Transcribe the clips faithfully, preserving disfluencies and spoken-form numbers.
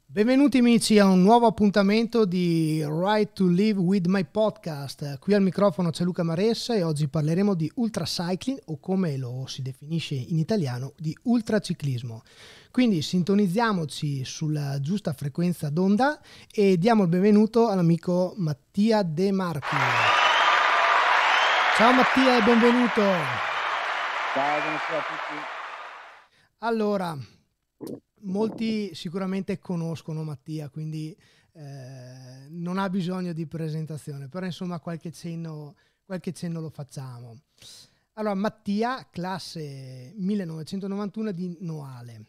Benvenuti amici a un nuovo appuntamento di Right to Live with My Podcast. Qui al microfono c'è Luca Maressa e oggi parleremo di ultracycling, o come lo si definisce in italiano, di ultraciclismo. Quindi sintonizziamoci sulla giusta frequenza d'onda e diamo il benvenuto all'amico Mattia De Marchi. Ciao Mattia e benvenuto. Ciao, buonasera a tutti. Allora, molti sicuramente conoscono Mattia, quindi eh, non ha bisogno di presentazione, però insomma qualche cenno, qualche cenno lo facciamo. Allora, Mattia, classe millenovecentonovantuno di Noale,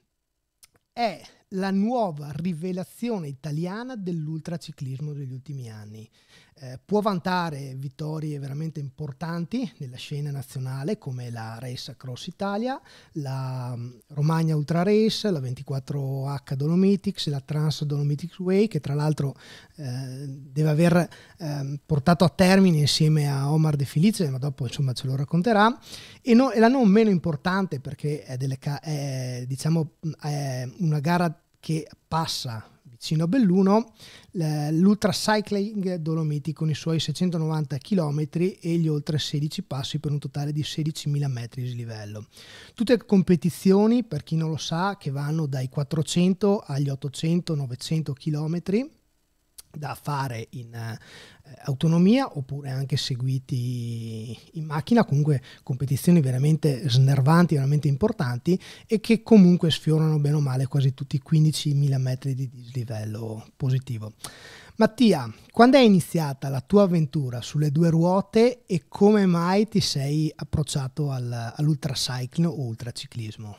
è la nuova rivelazione italiana dell'ultraciclismo degli ultimi anni. Eh, può vantare vittorie veramente importanti nella scena nazionale come la Race Across Italia, la Romagna Ultra Race, la ventiquattro H Dolomitics, la Trans Dolomitics Way, che tra l'altro eh, deve aver eh, portato a termine insieme a Omar De Felice, ma dopo insomma ce lo racconterà, e, no, e la non meno importante perché è, delle, è, diciamo, è una gara che passa vicino a Belluno, l'Ultra Cycling Dolomiti con i suoi seicentonovanta chilometri e gli oltre sedici passi per un totale di sedicimila metri di dislivello. Tutte competizioni, per chi non lo sa, che vanno dai quattrocento agli ottocento novecento chilometri da fare in eh, autonomia oppure anche seguiti in macchina, comunque competizioni veramente snervanti, veramente importanti e che comunque sfiorano bene o male quasi tutti i quindicimila metri di dislivello positivo. Mattia, quando è iniziata la tua avventura sulle due ruote e come mai ti sei approcciato al, all'ultracycling o ultraciclismo?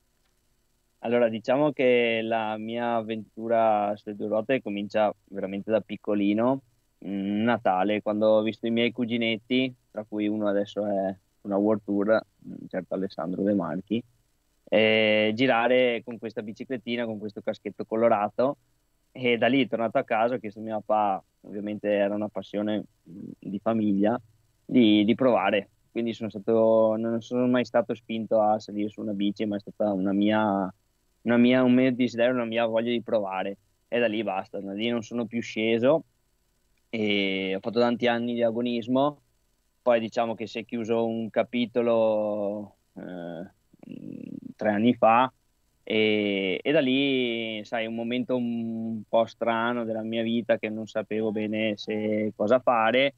Allora, diciamo che la mia avventura sulle due ruote comincia veramente da piccolino, mm, Natale, quando ho visto i miei cuginetti, tra cui uno adesso è una World Tour, mm, certo Alessandro De Marchi, e girare con questa biciclettina, con questo caschetto colorato, e da lì tornato a casa ho chiesto a mio papà, ovviamente era una passione mm, di famiglia, di, di provare. Quindi sono stato, non sono mai stato spinto a salire su una bici, ma è stata una mia una mia, un mio desiderio, una mia voglia di provare, e da lì basta, da lì non sono più sceso e ho fatto tanti anni di agonismo. Poi diciamo che si è chiuso un capitolo eh, tre anni fa, e, e da lì, sai, un momento un po' strano della mia vita, che non sapevo bene se cosa fare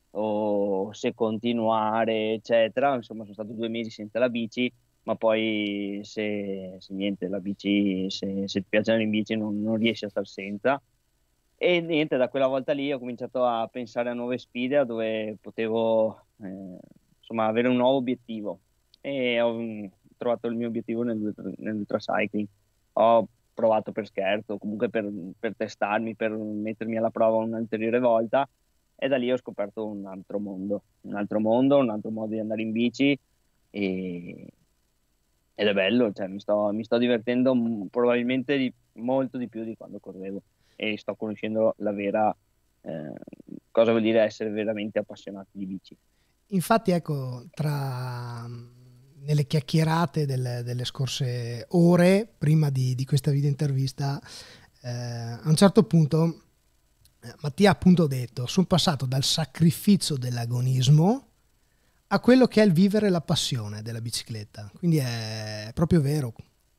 o se continuare, eccetera. Insomma, sono stato due mesi senza la bici, ma poi se, se niente, la bici, se, se ti piace andare in bici non, non riesci a star senza. E niente, da quella volta lì ho cominciato a pensare a nuove sfide, a dove potevo eh, insomma avere un nuovo obiettivo, e ho mm, trovato il mio obiettivo nel, nell'ultracycling. Ho provato per scherzo, comunque per, per testarmi, per mettermi alla prova un'ulteriore volta, e da lì ho scoperto un altro mondo, un altro mondo, un altro modo di andare in bici, e, ed è bello, cioè mi sto, mi sto divertendo mm, probabilmente di, molto di più di quando correvo, e sto conoscendo la vera eh, cosa vuol dire essere veramente appassionati di bici. Infatti, ecco, tra nelle chiacchierate delle, delle scorse ore, prima di, di questa video intervista, eh, a un certo punto eh, Mattia ha appunto detto: sono passato dal sacrificio dell'agonismo a quello che è il vivere la passione della bicicletta. Quindi è proprio vero.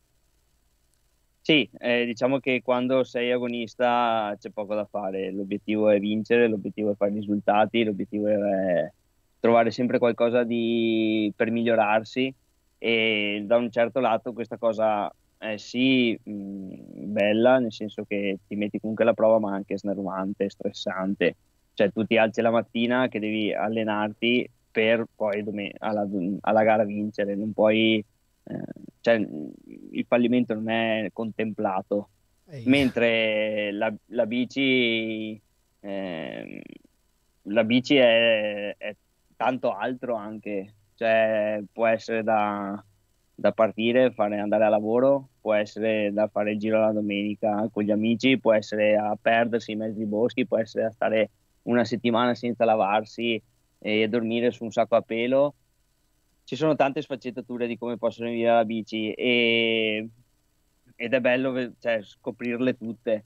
Sì, eh, diciamo che quando sei agonista c'è poco da fare, l'obiettivo è vincere, l'obiettivo è fare risultati, l'obiettivo è trovare sempre qualcosa di, per migliorarsi, e da un certo lato questa cosa è sì mh, bella, nel senso che ti metti comunque alla prova, ma anche snervante, stressante. Cioè tu ti alzi la mattina che devi allenarti per poi dome- alla, alla gara vincere, non puoi eh, cioè, il fallimento non è contemplato, Ehi. mentre la, la bici, ehm, la bici è, è tanto altro anche, cioè può essere da, da partire, fare andare a lavoro, può essere da fare il giro la domenica con gli amici, può essere a perdersi in mezzo ai boschi, può essere a stare una settimana senza lavarsi e dormire su un sacco a pelo. Ci sono tante sfaccettature di come possono venire la bici, e, ed è bello ve- cioè, scoprirle tutte.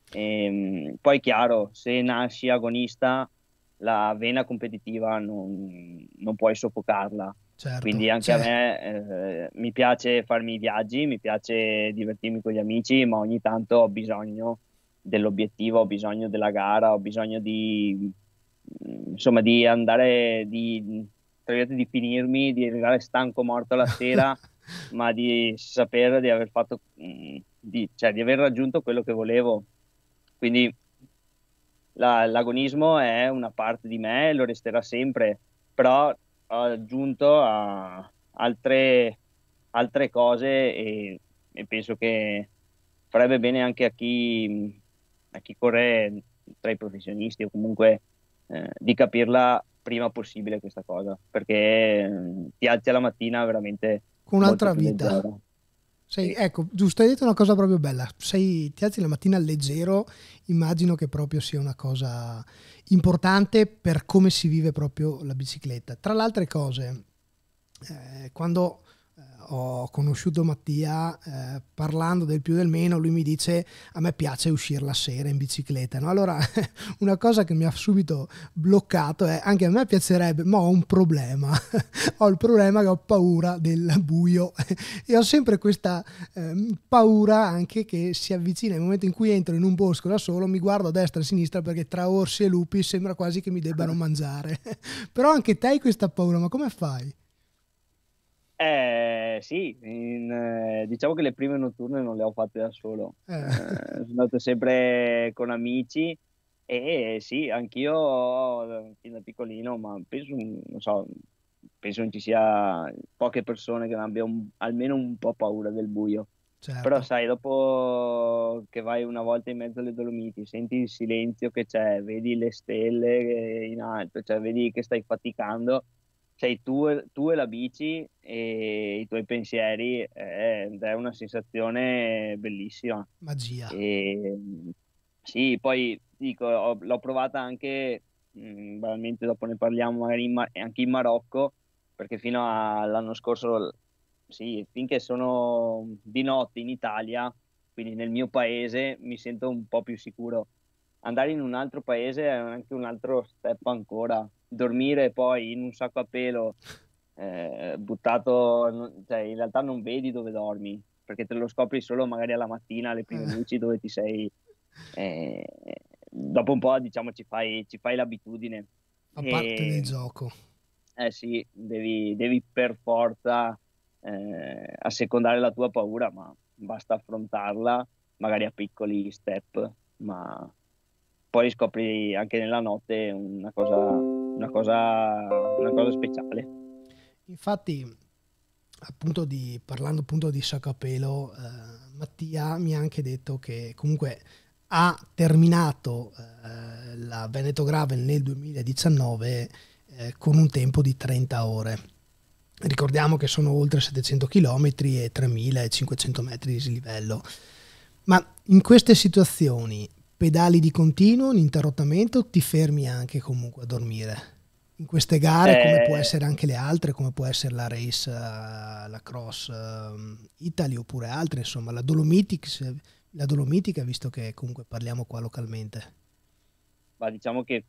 Ehm, poi chiaro, se nasci agonista, la vena competitiva non, non puoi soffocarla. Certo, Quindi anche a cioè, me eh, mi piace farmi i viaggi, mi piace divertirmi con gli amici, ma ogni tanto ho bisogno dell'obiettivo, ho bisogno della gara, ho bisogno di, mm, insomma, di andare, di, tra virgolette, di finirmi, di arrivare stanco, morto la sera, ma di sapere di aver fatto, mm, di, cioè, di aver raggiunto quello che volevo. Quindi la- l'agonismo è una parte di me e lo resterà sempre, però ho aggiunto a altre, altre cose e, e penso che farebbe bene anche a chi, a chi corre tra i professionisti o comunque eh, di capirla prima possibile questa cosa, perché eh, ti alzi alla mattina veramente con molto un'altra più vita. leggero. Sei, Sì. ecco, giusto, hai detto una cosa proprio bella. Sei, ti alzi la mattina leggero, immagino che proprio sia una cosa importante per come si vive proprio la bicicletta. Tra le altre cose, eh, quando eh, ho conosciuto Mattia, eh, parlando del più del meno, lui mi dice a me piace uscire la sera in bicicletta, no? Allora una cosa che mi ha subito bloccato è anche a me piacerebbe, ma ho un problema, ho il problema che ho paura del buio e ho sempre questa eh, paura anche che si avvicina il momento in cui entro in un bosco da solo, mi guardo a destra e a sinistra perché tra orsi e lupi sembra quasi che mi debbano mangiare. Però anche te hai questa paura, ma come fai? Eh, sì, in, eh, diciamo che le prime notturne non le ho fatte da solo. Eh, Eh, sono andato sempre con amici e sì, anch'io fin da piccolino, ma penso, non so, penso non ci sia poche persone che non abbiano un- almeno un po' paura del buio. Però certo. sai, dopo che vai una volta in mezzo alle Dolomiti, senti il silenzio che c'è, vedi le stelle che- in alto, cioè vedi che stai faticando, sei tu, e- tu e la bici e i tuoi pensieri, eh, ed è una sensazione bellissima. Magia. E, sì, poi dico, ho- l'ho provata anche, mh, banalmente dopo ne parliamo magari in Ma- anche in Marocco, perché fino all'anno scorso, sì, finché sono di notte in Italia, quindi nel mio paese, mi sento un po' più sicuro. Andare in un altro paese è anche un altro step ancora. Dormire poi in un sacco a pelo, eh, buttato, no- cioè in realtà non vedi dove dormi, perché te lo scopri solo magari alla mattina, alle prime Eh, luci, dove ti sei. eh, Dopo un po', diciamo, ci fai, ci fai l'abitudine. fa parte del E, gioco. eh sì, devi, devi per forza eh, assecondare la tua paura, ma basta affrontarla, magari a piccoli step, ma poi scopri anche nella notte una cosa, una cosa, una cosa speciale. Infatti, appunto di, parlando appunto di sacco a pelo, eh, Mattia mi ha anche detto che comunque ha terminato eh, la Veneto Gravel nel duemiladiciannove eh, con un tempo di trenta ore. Ricordiamo che sono oltre settecento chilometri e tremilacinquecento metri di dislivello. Ma in queste situazioni pedali di continuo, ininterrottamente o ti fermi anche comunque a dormire? In queste gare, come può Eh, essere anche le altre, come può essere la Race, eh, la Cross eh, Italy oppure altre, insomma, la Dolomitics, la Dolomitica, visto che comunque parliamo qua localmente. ma diciamo che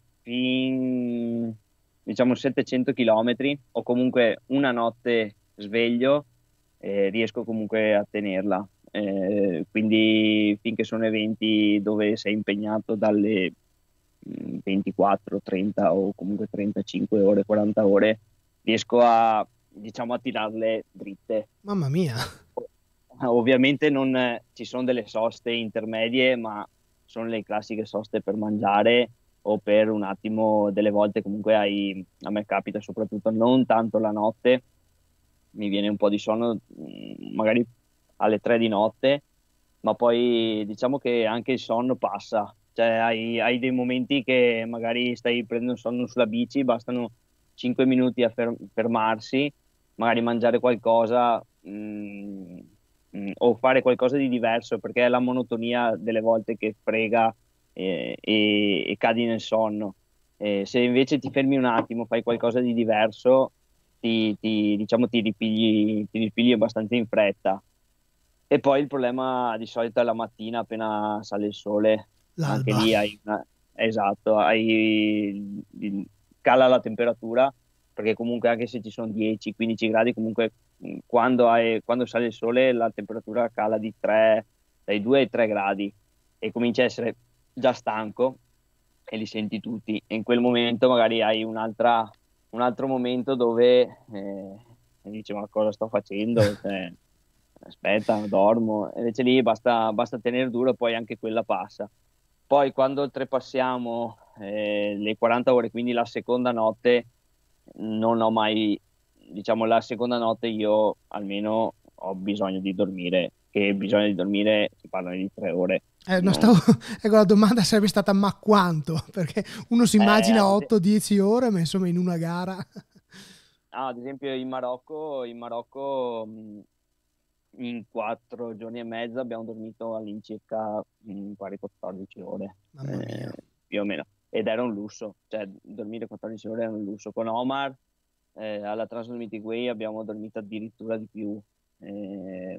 fin, diciamo settecento chilometri o comunque una notte sveglio, eh, riesco comunque a tenerla. Eh, quindi finché sono eventi dove sei impegnato dalle mh, ventiquattro, trenta o comunque trentacinque ore, quaranta ore, riesco a, diciamo, a tirarle dritte. Mamma mia, Ovviamente non eh, ci sono delle soste intermedie, ma sono le classiche soste per mangiare o per un attimo, delle volte comunque hai, a me capita soprattutto non tanto la notte, mi viene un po' di sonno mh, magari alle tre di notte, ma poi diciamo che anche il sonno passa, cioè hai, hai dei momenti che magari stai prendendo sonno sulla bici, bastano cinque minuti a fer- fermarsi, magari mangiare qualcosa mh, mh, o fare qualcosa di diverso, perché è la monotonia delle volte che frega eh, e, e cadi nel sonno. Eh, se invece ti fermi un attimo, fai qualcosa di diverso, ti, ti- diciamo, ti ripigli, ti ripigli abbastanza in fretta. E poi il problema di solito è la mattina appena sale il sole. anche L'alba. lì hai una, esatto, hai, cala la temperatura, perché comunque anche se ci sono dieci quindici gradi, comunque mh, quando, hai- quando sale il sole la temperatura cala di tre, dai due ai tre gradi e cominci a essere già stanco e li senti tutti. E in quel momento magari hai un'altra, un altro momento dove eh, dici ma cosa sto facendo? Cioè, aspetta, dormo. E invece lì basta, basta tenere duro e poi anche quella passa. Poi quando oltrepassiamo eh, le quaranta ore, quindi la seconda notte, non ho mai, diciamo, la seconda notte io almeno ho bisogno di dormire, che bisogno di dormire si parla di tre ore. Eh, non Non- stavo, ecco, la domanda sarebbe stata ma quanto? Perché uno si eh, immagina ad es- otto dieci ore, ma insomma in una gara. ah, ad esempio in Marocco, in Marocco mh, in quattro giorni e mezzo abbiamo dormito all'incirca mh, pari quattordici ore, Mamma eh, mia. più o meno. Ed era un lusso, cioè dormire quattordici ore era un lusso. Con Omar eh, alla Transformative Way abbiamo dormito addirittura di più eh,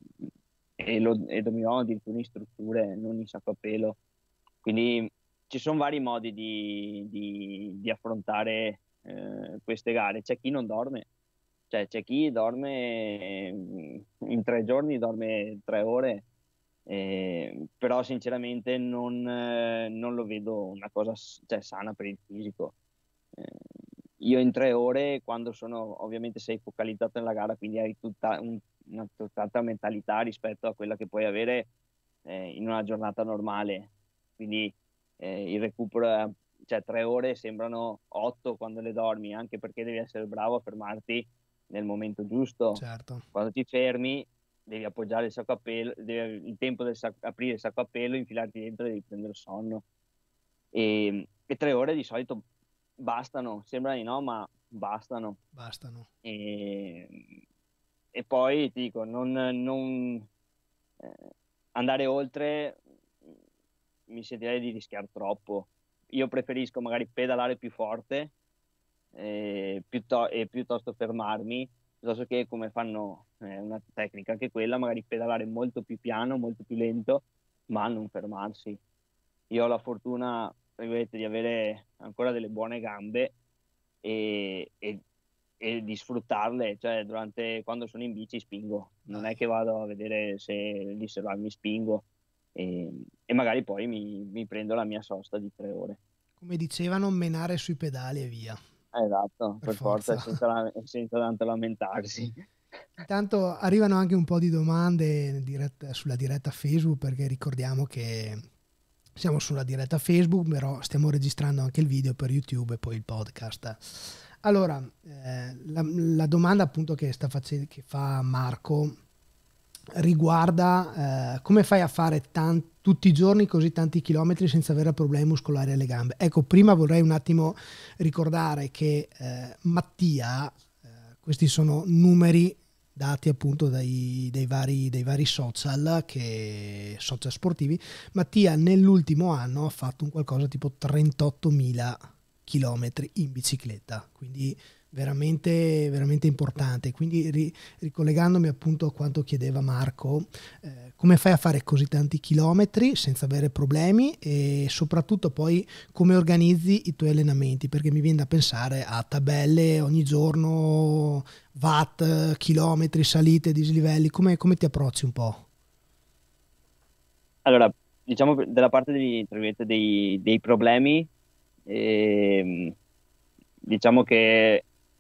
e, lo, e dormivamo addirittura in strutture, non in sacco a pelo. Quindi ci sono vari modi di, di- di affrontare eh, queste gare. C'è chi non dorme, cioè c'è chi dorme eh, in tre giorni, dorme tre ore, eh, però sinceramente non, eh, non lo vedo una cosa s- cioè, sana per il fisico. Eh, io in tre ore, quando sono, ovviamente sei focalizzato nella gara, quindi hai tutta un- una tutt'altra mentalità rispetto a quella che puoi avere eh, in una giornata normale. Quindi eh, il recupero, è- cioè tre ore sembrano otto quando le dormi, anche perché devi essere bravo a fermarti nel momento giusto. Certo. Quando ti fermi, devi appoggiare il sacco a pelo, devi, il tempo del sac- aprire il sacco a pelo, infilarti dentro e devi prendere sonno. E, e tre ore di solito bastano, sembra di no, ma bastano. Bastano. E, e poi ti dico, non, non, eh, andare oltre mi sentirei di rischiare troppo. Io preferisco magari pedalare più forte eh, piutto- e piuttosto fermarmi, piuttosto che come fanno eh, una tecnica anche quella, magari pedalare molto più piano, molto più lento, ma non fermarsi. Io ho la fortuna, tra virgolette, di avere ancora delle buone gambe e, e- e di sfruttarle, cioè durante, quando sono in bici spingo, non è Dai. che vado a vedere se lì se va, mi spingo e, e magari poi mi, mi prendo la mia sosta di tre ore. Come dicevano, menare sui pedali e via. Esatto, Per per forza, forza. senza, la- senza tanto lamentarsi. Intanto arrivano anche un po' di domande diretta- sulla diretta Facebook, perché ricordiamo che siamo sulla diretta Facebook, però stiamo registrando anche il video per YouTube e poi il podcast. Allora, eh, la, la domanda appunto che, sta facendo, che fa Marco riguarda eh, come fai a fare tan- tutti i giorni così tanti chilometri senza avere problemi muscolari alle gambe. Ecco, prima vorrei un attimo ricordare che eh, Mattia, eh, questi sono numeri dati appunto dai, dai vari, dai vari social, che, social sportivi. Mattia nell'ultimo anno ha fatto un qualcosa tipo trentottomila chilometri in bicicletta, quindi veramente, veramente importante. Quindi ri, ricollegandomi appunto a quanto chiedeva Marco, eh, come fai a fare così tanti chilometri senza avere problemi e soprattutto poi come organizzi i tuoi allenamenti, perché mi viene da pensare a tabelle ogni giorno, watt, chilometri, salite, dislivelli, come, come ti approcci un po'? Allora, diciamo che della parte dei, tra virgolette, dei, dei problemi, ehm, diciamo che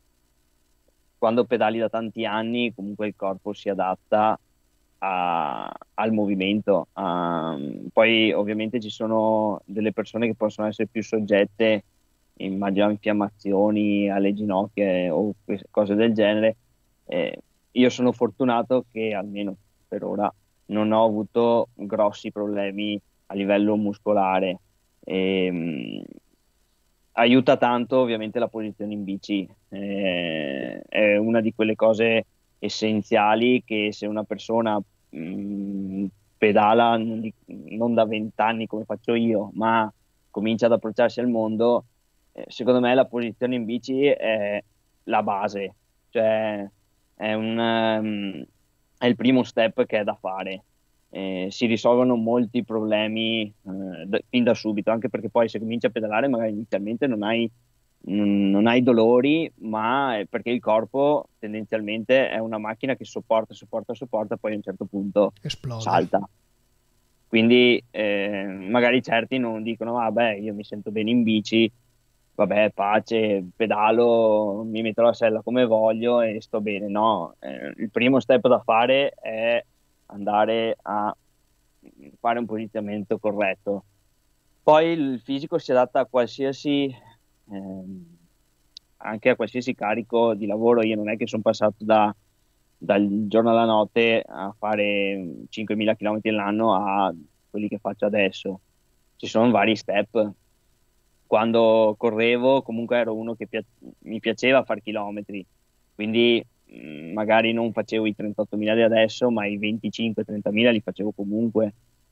quando pedali da tanti anni, comunque il corpo si adatta a- al movimento. a- poi ovviamente ci sono delle persone che possono essere più soggette, immagino a infiammazioni alle ginocchia o que- cose del genere. Eh, io sono fortunato che almeno per ora non ho avuto grossi problemi a livello muscolare. Ehm, aiuta tanto ovviamente la posizione in bici, eh, è una di quelle cose essenziali che se una persona mh, pedala non, di- non da vent'anni come faccio io, ma comincia ad approcciarsi al mondo, eh, secondo me la posizione in bici è la base, cioè è un, ehm, è il primo step che è da fare. eh, si risolvono molti problemi eh, da- fin da subito, anche perché poi se cominci a pedalare magari inizialmente non hai, non, non hai dolori, ma è perché il corpo tendenzialmente è una macchina che sopporta, sopporta, sopporta, poi a un certo punto Esplode. salta. Quindi eh, magari certi non dicono, vabbè, io mi sento bene in bici, vabbè, pace, pedalo, mi metto la sella come voglio e sto bene. No, eh, il primo step da fare è andare a fare un posizionamento corretto. Poi il fisico si adatta a qualsiasi, ehm, anche a qualsiasi carico di lavoro. Io non è che sono passato da, dal giorno alla notte a fare cinquemila chilometri all'anno a quelli che faccio adesso. Ci sono vari step. Quando correvo, comunque ero uno che pia- mi piaceva fare chilometri, quindi mh, magari non facevo i trentottomila di adesso, ma i venticinque trentamila li facevo comunque.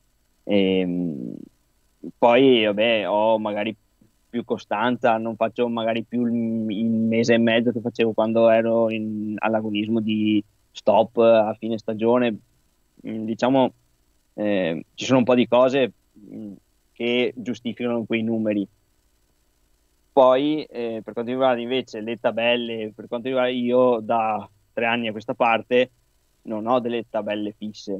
E, poi, vabbè, ho magari più costanza, non faccio magari più il, il mese e mezzo che facevo quando ero in- all'agonismo di stop a fine stagione. Mm, Diciamo, eh, ci sono un po' di cose mm, che giustificano quei numeri. Poi, eh, per quanto riguarda invece le tabelle, per quanto riguarda io da tre anni a questa parte, non ho delle tabelle fisse,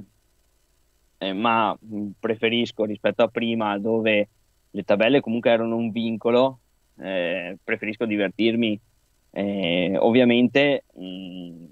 eh, ma mh, preferisco rispetto a prima dove le tabelle comunque erano un vincolo, eh, preferisco divertirmi. Eh, ovviamente, mh,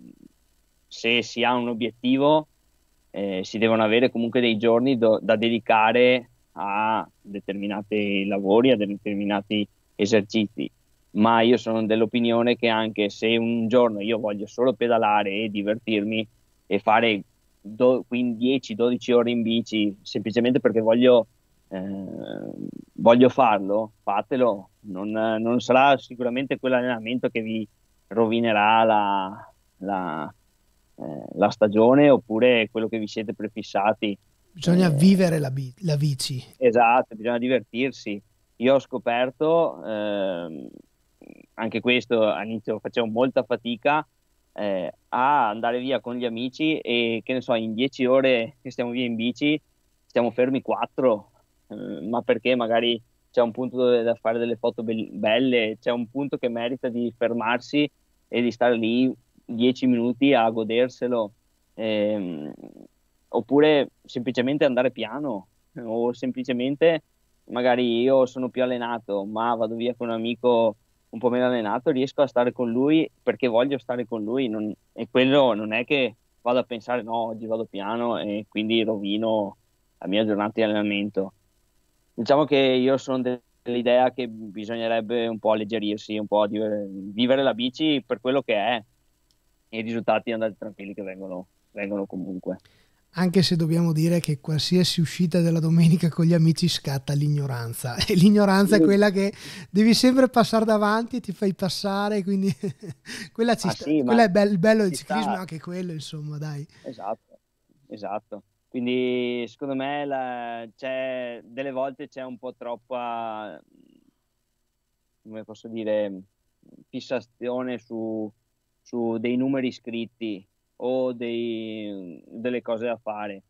se si ha un obiettivo, eh, si devono avere comunque dei giorni do- da dedicare a determinati lavori, a determinati esercizi. Ma io sono dell'opinione che anche se un giorno io voglio solo pedalare e divertirmi e fare do- quindi dieci dodici ore in bici semplicemente perché voglio, eh, voglio farlo, fatelo. Non, non sarà sicuramente quell'allenamento che vi rovinerà la, la, eh, la stagione oppure quello che vi siete prefissati. Bisogna Eh, vivere la, bi- la bici. Esatto, bisogna divertirsi. Io ho scoperto, ehm, anche questo all'inizio facevo molta fatica, eh, a andare via con gli amici e che ne so, in dieci ore che stiamo via in bici, stiamo fermi quattro, eh, ma perché magari c'è un punto dove da fare delle foto be- belle, c'è un punto che merita di fermarsi e di stare lì dieci minuti a goderselo. Ehm, Oppure semplicemente andare piano o semplicemente magari io sono più allenato, ma vado via con un amico un po' meno allenato, riesco a stare con lui perché voglio stare con lui. Non- e quello non è che vado a pensare no, oggi vado piano e quindi rovino la mia giornata di allenamento. Diciamo che io sono de- dell'idea che bisognerebbe un po' alleggerirsi, un po' di- vivere la bici per quello che è e i risultati andate tranquilli che vengono, vengono comunque. Anche se dobbiamo dire che qualsiasi uscita della domenica con gli amici scatta l'ignoranza. E l'ignoranza è quella che devi sempre passare davanti e ti fai passare, quindi quella ci Ah sta. sì, Quella ma è bel- il bello del ci ciclismo, è sta, anche quello, insomma, dai. esatto, esatto. Quindi secondo me la- c'è, delle volte c'è un po' troppa, come posso dire, fissazione su, su dei numeri scritti o dei- delle cose da fare.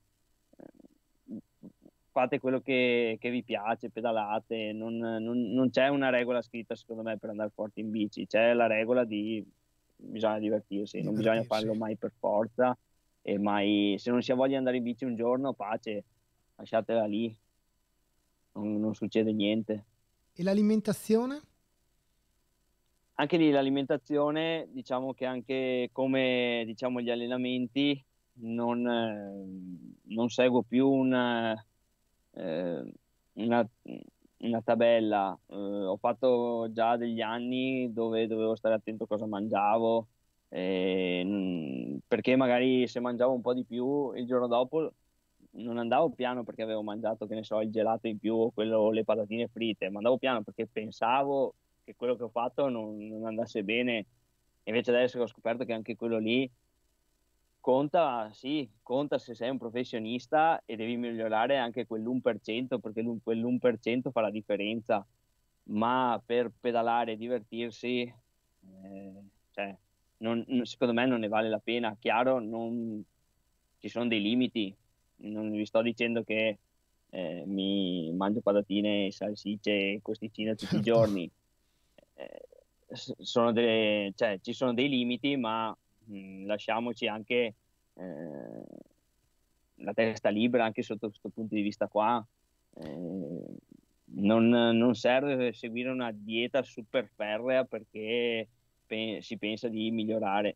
Fate quello che, che vi piace, pedalate, non, non- non c'è una regola scritta secondo me per andare forti in bici, c'è la regola di bisogna divertirsi, non bisogna Divertirsi. farlo mai per forza e mai, se non si ha voglia di andare in bici un giorno, pace, lasciatela lì, non, non succede niente. E l'alimentazione? Anche lì l'alimentazione, diciamo che anche come diciamo gli allenamenti, non, eh, non seguo più un, eh, una, una tabella. Eh, ho fatto già degli anni dove dovevo stare attento a cosa mangiavo, e, mm, perché magari se mangiavo un po' di più il giorno dopo non andavo piano perché avevo mangiato, che ne so, il gelato in più o quello, le patatine fritte, ma andavo piano perché pensavo che quello che ho fatto non, non andasse bene. Invece adesso che ho scoperto che anche quello lì conta, sì, conta se sei un professionista e devi migliorare anche quell'uno per cento perché l'un- quell'uno per cento fa la differenza, ma per pedalare e divertirsi, eh, cioè, non- non- secondo me non ne vale la pena. Chiaro, non, ci sono dei limiti, non vi sto dicendo che eh, mi mangio patatine, salsicce e costicine tutti i Certo. giorni. Eh, sono delle, cioè, ci sono dei limiti, ma mh, lasciamoci anche eh, la testa libera anche sotto questo punto di vista qua. Eh, non, non serve seguire una dieta super ferrea perché pe- si pensa di migliorare.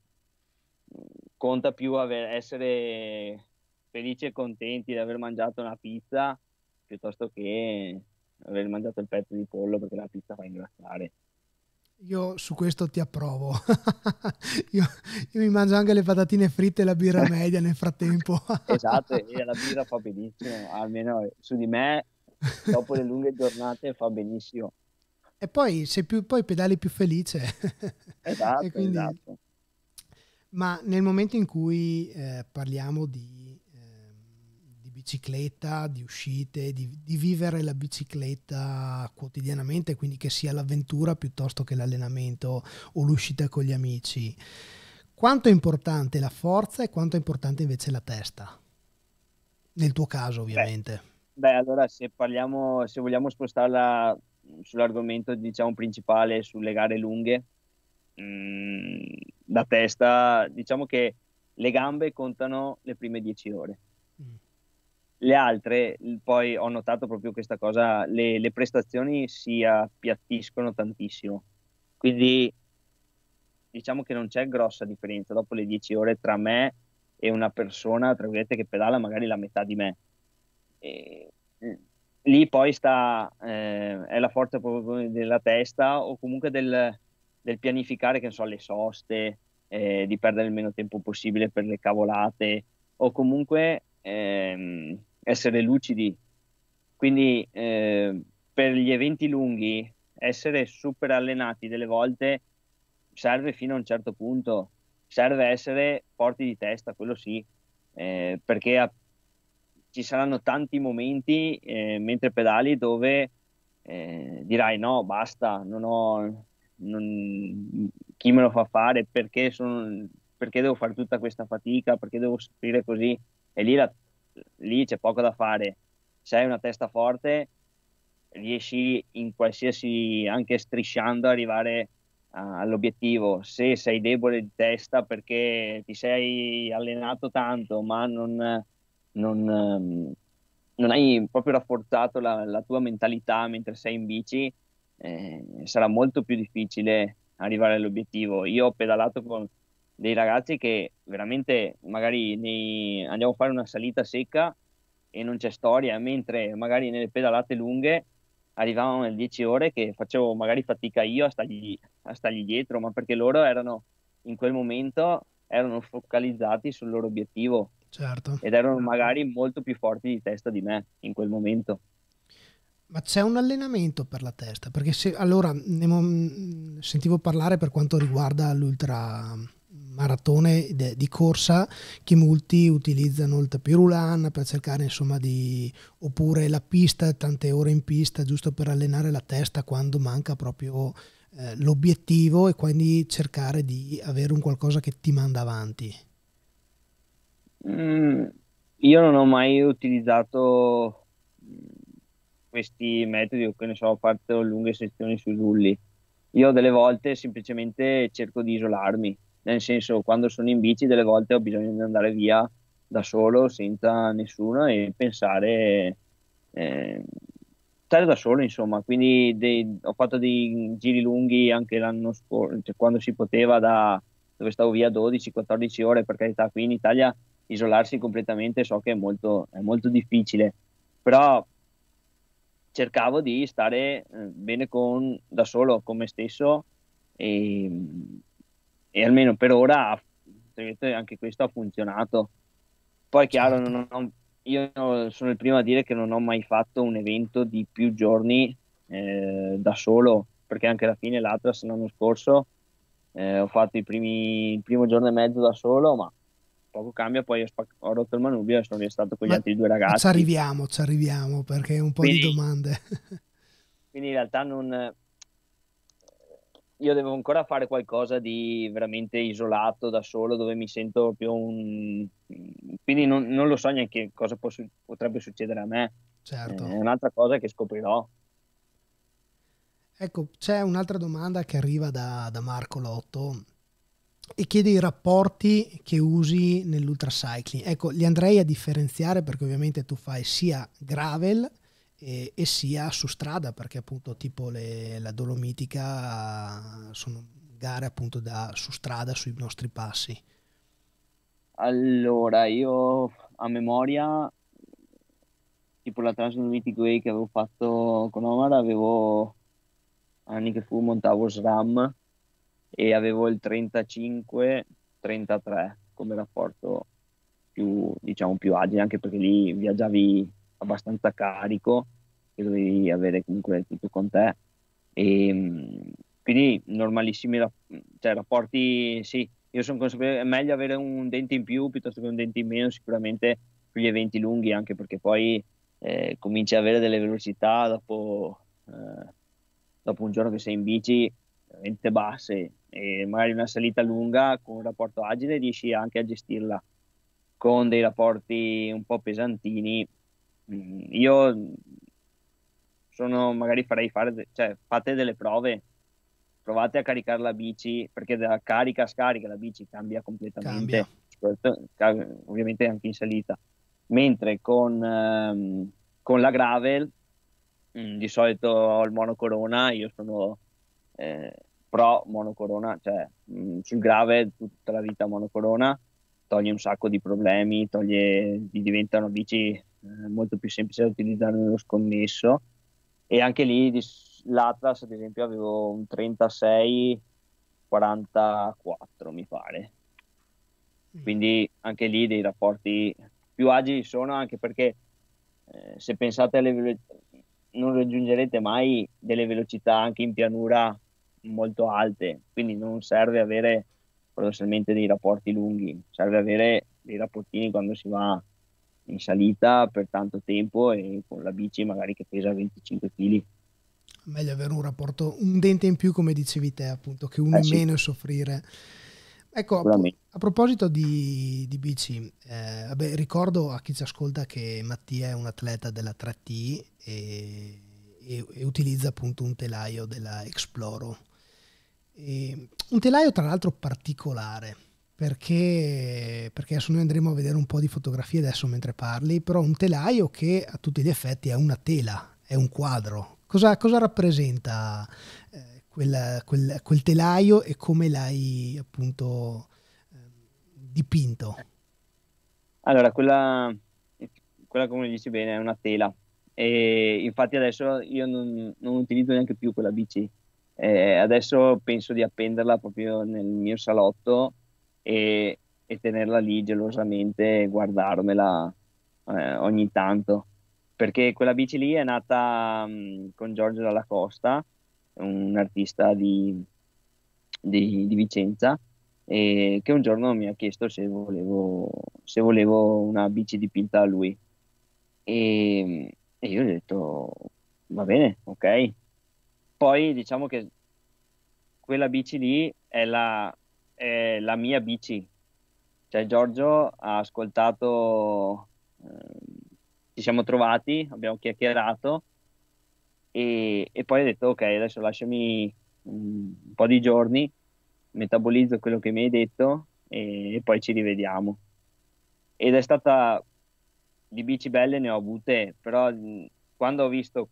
Conta più aver- essere felici e contenti di aver mangiato una pizza piuttosto che aver mangiato il petto di pollo perché la pizza fa ingrassare. Io su questo ti approvo. Io, io mi mangio anche le patatine fritte e la birra media nel frattempo. Esatto, e la birra fa benissimo, almeno su di me, dopo le lunghe giornate fa benissimo. E poi sei più, poi pedali più felice. E Esatto, quindi, esatto. ma nel momento in cui eh, parliamo di, ehm, di bicicletta, di uscite, di, di vivere la bicicletta quotidianamente, quindi che sia l'avventura piuttosto che l'allenamento o l'uscita con gli amici, quanto è importante la forza e quanto è importante invece la testa? Nel tuo caso, Beh, ovviamente. beh, allora se parliamo, se vogliamo spostarla sull'argomento, diciamo, principale, sulle gare lunghe, mh, la testa, diciamo che le gambe contano le prime dieci ore. Mm. Le altre, l- poi ho notato proprio questa cosa, le, le prestazioni si appiattiscono tantissimo. Quindi diciamo che non c'è grossa differenza dopo le dieci ore tra me e una persona, tra virgolette, che pedala magari la metà di me. E, eh, lì poi sta, eh, è la forza proprio della testa o comunque del, del pianificare, che ne so, le soste, eh, di perdere il meno tempo possibile per le cavolate o comunque ehm, essere lucidi. Quindi eh, per gli eventi lunghi essere super allenati delle volte serve fino a un certo punto, serve essere forti di testa, quello sì, eh, perché a- ci saranno tanti momenti eh, mentre pedali dove eh, dirai no, basta, non ho, non- chi me lo fa fare, perché, sono, perché devo fare tutta questa fatica, perché devo soffrire così, e lì, la- lì c'è poco da fare. Se hai una testa forte, riesci in qualsiasi, anche strisciando, arrivare a- all'obiettivo. Se sei debole di testa perché ti sei allenato tanto, ma non, non, ehm, non hai proprio rafforzato la, la tua mentalità mentre sei in bici, eh, sarà molto più difficile arrivare all'obiettivo. Io ho pedalato con dei ragazzi che veramente magari nei- andiamo a fare una salita secca e non c'è storia, mentre magari nelle pedalate lunghe arrivavano alle dieci ore che facevo magari fatica io a stargli, a stargli dietro, ma perché loro erano in quel momento erano focalizzati sul loro obiettivo Certo. ed erano magari molto più forti di testa di me in quel momento. Ma c'è un allenamento per la testa? Perché se allora ne mo- sentivo parlare per quanto riguarda l'ultra maratone de- di corsa che molti utilizzano il tapirulan per cercare insomma di oppure la pista, tante ore in pista giusto per allenare la testa quando manca proprio eh, l'obiettivo e quindi cercare di avere un qualcosa che ti manda avanti. Mm, io non ho mai utilizzato mm, questi metodi, o che ne so, ho fatto lunghe sezioni sui rulli. Io delle volte semplicemente cerco di isolarmi, nel senso, quando sono in bici, delle volte ho bisogno di andare via da solo, senza nessuno e pensare, eh, stare da solo, insomma. Quindi dei- ho fatto dei giri lunghi anche l'anno scorso, cioè quando si poteva, da dove stavo via dodici quattordici ore, per carità, qui in Italia isolarsi completamente so che è molto, è molto difficile, però cercavo di stare eh, bene con, da solo con me stesso e, e almeno per ora ha- anche questo ha funzionato. Poi chiaro, Certo. non ho- io sono il primo a dire che non ho mai fatto un evento di più giorni eh, da solo, perché anche alla fine l'Atlas l'anno scorso eh, ho fatto i primi, il primo giorno e mezzo da solo, ma poco cambia, poi ho, spac- ho rotto il manubrio e sono restato con gli Ma, altri due ma ci ragazzi. arriviamo, ci arriviamo perché un po' di Quindi, domande. quindi in realtà non, io devo ancora fare qualcosa di veramente isolato da solo, dove mi sento più un... Quindi non, non lo so neanche cosa può su- potrebbe succedere a me. Eh, Certo. È un'altra cosa che scoprirò. Ecco, c'è un'altra domanda che arriva da, da Marco Lotto e chiede i rapporti che usi nell'ultracycling. Ecco, li andrei a differenziare perché ovviamente tu fai sia gravel e, e sia su strada, perché appunto tipo le- la Dolomitica sono gare appunto da, su strada sui nostri passi. Allora, io a memoria, tipo la Transmedic Way che avevo fatto con Omar, avevo anni che fu, montavo SRAM e avevo il trentacinque trentatré come rapporto più, diciamo, più agile, anche perché lì viaggiavi abbastanza carico e dovevi avere comunque tutto con te. E, mh, quindi normalissimi rap- cioè, rapporti, sì, io sono consapevole, è meglio avere un dente in più piuttosto che un dente in meno, sicuramente sugli eventi lunghi, anche perché poi eh, cominci ad avere delle velocità dopo, eh, dopo un giorno che sei in bici veramente basse e magari una salita lunga con un rapporto agile riesci anche a gestirla. Con dei rapporti un po' pesantini, mm, io sono, magari farei fare, de- cioè fate delle prove, provate a caricare la bici, perché da carica a scarica la bici cambia Cambia. completamente, soprattutto, ca- ovviamente anche in salita. Mentre con, ehm, con la gravel, mm, di solito ho il monocorona, io sono eh, pro monocorona, cioè mm, sul gravel tutta la vita monocorona, toglie un sacco di problemi, toglie, ti diventa una bici eh, molto più semplice da utilizzare nello scommesso. E anche lì di s- l'Atlas, ad esempio, avevo un trentasei quarantaquattro, mi pare. Mm. Quindi anche lì dei rapporti più agili sono, anche perché eh, se pensate alle velo- non raggiungerete mai delle velocità anche in pianura molto alte, quindi non serve avere paradossalmente dei rapporti lunghi, serve avere dei rapportini quando si va in salita per tanto tempo e con la bici magari che pesa venticinque chili. Meglio avere un rapporto, un dente in più, come dicevi te, appunto, che uno Eh in sì, meno e soffrire. Ecco, a, sicuramente. a proposito di, di bici, eh, vabbè, ricordo a chi ci ascolta che Mattia è un atleta della tre T e, e- e utilizza appunto un telaio della Exploro. E un telaio tra l'altro particolare, perché, perché adesso noi andremo a vedere un po' di fotografie adesso mentre parli, però un telaio che a tutti gli effetti è una tela, è un quadro. Cosa, cosa rappresenta eh, quel, quel- quel telaio e come l'hai appunto eh, dipinto? Allora, quella, quella come dici bene è una tela e infatti adesso io non, non utilizzo neanche più quella bici. Eh, adesso penso di appenderla proprio nel mio salotto e, e tenerla lì gelosamente e guardarmela eh, ogni tanto, perché quella bici lì è nata mh, con Giorgio Dalla Costa, un artista di, di- di Vicenza, e che un giorno mi ha chiesto se volevo, se volevo una bici dipinta a lui. E, e io gli ho detto, va bene, ok. Poi diciamo che quella bici lì è la, è la mia bici. Cioè Giorgio ha ascoltato, ehm, ci siamo trovati, abbiamo chiacchierato e, e poi ho detto, ok, adesso lasciami un po' di giorni, metabolizzo quello che mi hai detto e, e poi ci rivediamo. Ed è stata, di bici belle ne ho avute, però mh, quando ho visto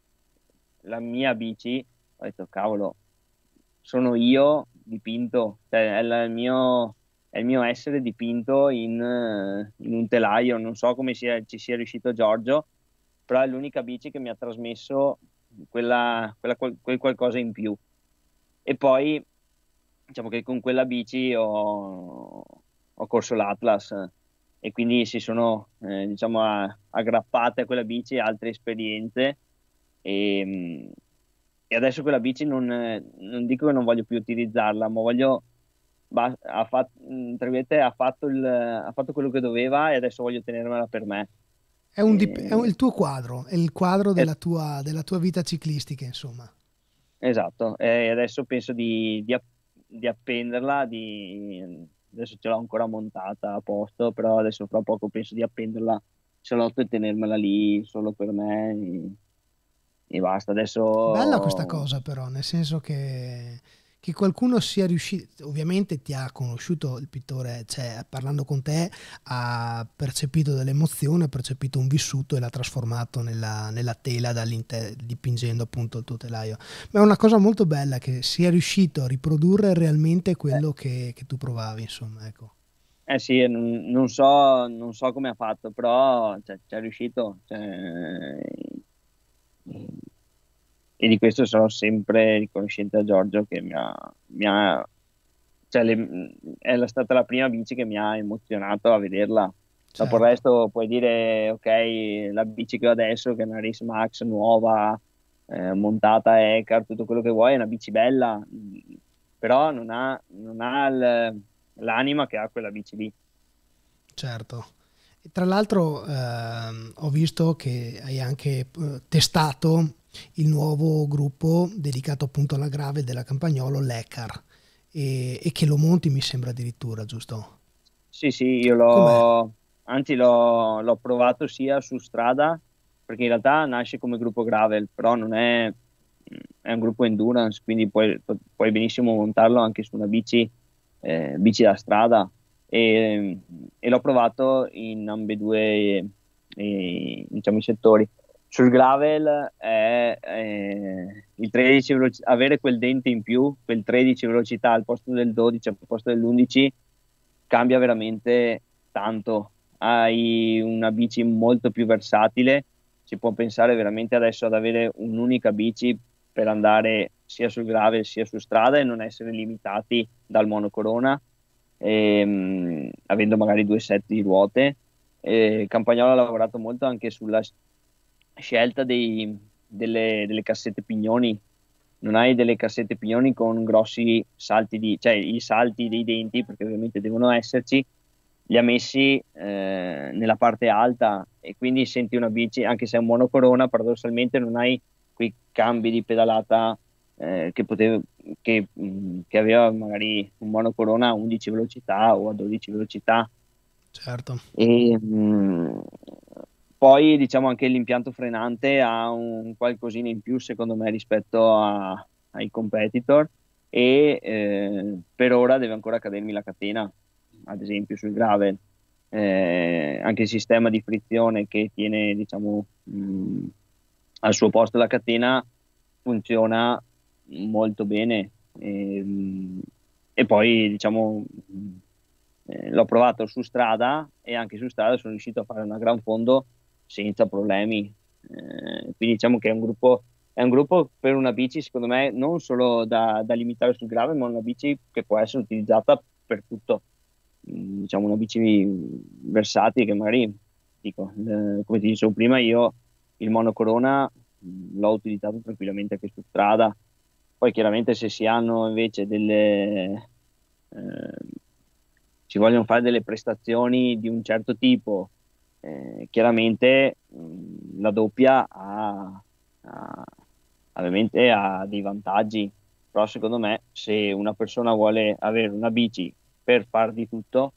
la mia bici, ho detto, cavolo, sono io dipinto, cioè è la- il mio, è il mio essere dipinto in, eh, in un telaio, non so come sia- ci sia riuscito Giorgio, però è l'unica bici che mi ha trasmesso quella, quella qual- quel qualcosa in più. E poi, diciamo che con quella bici ho, ho corso l'Atlas e quindi si sono, eh, diciamo, a- aggrappate a quella bici altre esperienze e, mh, e adesso quella bici non, eh, non dico che non voglio più utilizzarla, ma voglio, ba- ha fatto, tra virgolette, ha fatto il, ha fatto quello che doveva e adesso voglio tenermela per me. È, un dip- è un- E- il tuo quadro, è il quadro e- della tua, della tua vita ciclistica, insomma. esatto. E adesso penso di, di, app- di appenderla, di, adesso ce l'ho ancora montata a posto, però adesso fra poco penso di appenderla in salotto e tenermela lì solo per me e, e basta. Bella questa Adesso cosa però, nel senso che, che qualcuno sia riuscito, ovviamente ti ha conosciuto il pittore, cioè parlando con te ha percepito dell'emozione, ha percepito un vissuto e l'ha trasformato nella, nella tela dall'inter- dipingendo appunto il tuo telaio. Ma è una cosa molto bella che sia riuscito a riprodurre realmente eh, quello che, che tu provavi, insomma, ecco. eh sì, non, non so, non so come ha fatto, però cioè, ci è riuscito. Cioè, e di questo sono sempre riconoscente a Giorgio che mi ha, mi ha- cioè, le- è la- stata la prima bici che mi ha emozionato a vederla. Dopo il Certo. resto puoi dire, ok, la bici che ho adesso, che è una Race Max nuova, eh, montata Eckhart, tutto quello che vuoi, è una bici bella, mh, però non ha, non ha il- l'anima che ha quella bici lì. Certo. E tra l'altro ehm, ho visto che hai anche eh, testato il nuovo gruppo dedicato appunto alla gravel della Campagnolo, l'Ecar, e, e che lo monti mi sembra addirittura, giusto? Sì, sì, io Com'è? l'ho, anzi l'ho l'ho provato sia su strada, perché in realtà nasce come gruppo gravel, però non è, è un gruppo endurance, quindi puoi, puoi benissimo montarlo anche su una bici, eh, bici da strada. E, e l'ho provato in ambedue eh, diciamo, i settori. Sul gravel è, è il tredici veloci- avere quel dente in più, quel tredici velocità al posto del dodici, al posto dell'undici, cambia veramente tanto. Hai una bici molto più versatile, si può pensare veramente adesso ad avere un'unica bici per andare sia sul gravel sia su strada e non essere limitati dal monocorona, ehm, avendo magari due set di ruote. E Campagnolo ha lavorato molto anche sulla scelta dei- delle, delle cassette pignoni. Non hai delle cassette pignoni con grossi salti di, cioè i salti dei denti, perché ovviamente devono esserci, li ha messi eh, nella parte alta e quindi senti una bici, anche se è un monocorona, paradossalmente non hai quei cambi di pedalata eh, che, potevo, che, mh, che aveva magari un monocorona a undici velocità o a dodici velocità. Certo. E, mh, poi diciamo anche l'impianto frenante ha un qualcosina in più secondo me rispetto a- ai competitor e eh, per ora deve ancora cadermi la catena, ad esempio sul gravel. Eh, anche il sistema di frizione che tiene diciamo mh, al suo posto la catena funziona molto bene. E, mh, e poi diciamo mh, eh, l'ho provato su strada e anche su strada sono riuscito a fare una gran fondo senza problemi. Eh, quindi diciamo che è un gruppo, è un gruppo per una bici, secondo me, non solo da, da limitare sul grave, ma una bici che può essere utilizzata per tutto. Mm, diciamo una bici versatile che magari, dico, eh, come ti dicevo prima, io il monocorona mm, l'ho utilizzato tranquillamente anche su strada. Poi chiaramente se si hanno invece delle, eh, ci vogliono fare delle prestazioni di un certo tipo, eh, chiaramente mh, la doppia ha, ha- ovviamente ha dei vantaggi, però secondo me se una persona vuole avere una bici per far di tutto,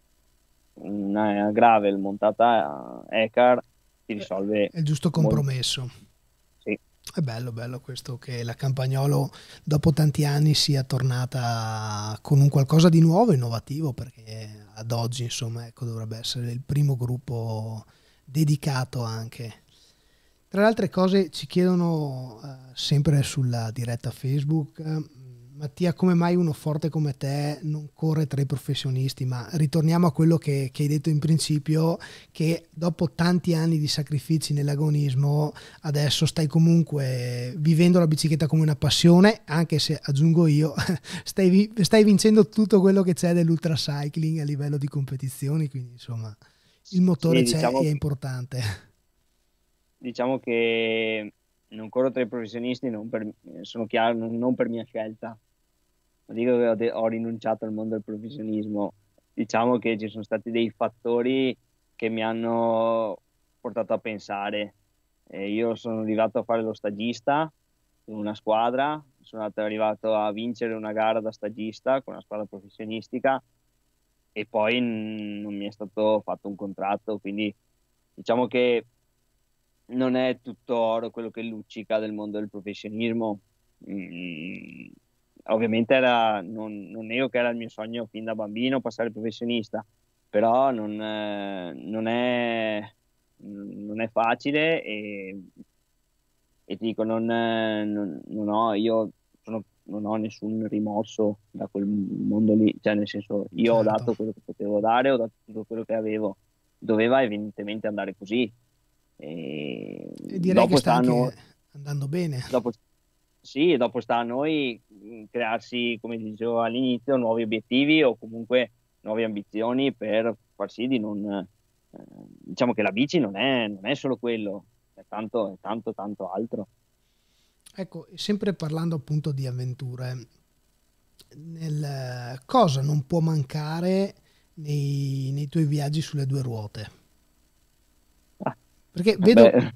una gravel montata a Ecar ti risolve È il giusto molto. compromesso. Sì, È bello, bello questo che la Campagnolo dopo tanti anni sia tornata con un qualcosa di nuovo, innovativo, perché ad oggi insomma ecco, dovrebbe essere il primo gruppo dedicato anche. Tra le altre cose ci chiedono eh, sempre sulla diretta Facebook, eh, Mattia, come mai uno forte come te non corre tra i professionisti? Ma ritorniamo a quello che, che hai detto in principio, che dopo tanti anni di sacrifici nell'agonismo, adesso stai comunque vivendo la bicicletta come una passione, anche se aggiungo io, stai, vi- stai vincendo tutto quello che c'è dell'ultra cycling a livello di competizioni, quindi insomma il motore sì, c'è e diciamo è che importante. diciamo che non corro tra i professionisti, non per, sono chiaro, non, non per mia scelta. Non dico che ho, de- ho rinunciato al mondo del professionismo, diciamo che ci sono stati dei fattori che mi hanno portato a pensare. Eh, io sono arrivato a fare lo stagista in una squadra, sono arrivato a vincere una gara da stagista con una squadra professionistica e poi non mi è stato fatto un contratto, quindi diciamo che non è tutto oro quello che luccica del mondo del professionismo. Mm, ovviamente era, non, non nego che era il mio sogno fin da bambino passare professionista, però non, eh, non è, non è facile e, e ti dico, non, eh, non, non ho, io sono- non ho nessun rimorso da quel mondo lì, cioè nel senso io ho Certo. dato quello che potevo dare, ho dato tutto quello che avevo, doveva evidentemente andare così. E E direi che dopo sta sta a noi, anche andando bene. dopo, sì, dopo sta a noi mh, crearsi, come dicevo all'inizio, nuovi obiettivi o comunque nuove ambizioni per far sì di non... eh, diciamo che la bici non è, non è solo quello, è tanto, è tanto, tanto altro. Ecco, sempre parlando appunto di avventure, nel, cosa non può mancare nei, nei tuoi viaggi sulle due ruote? Ah, Perché vedo, beh,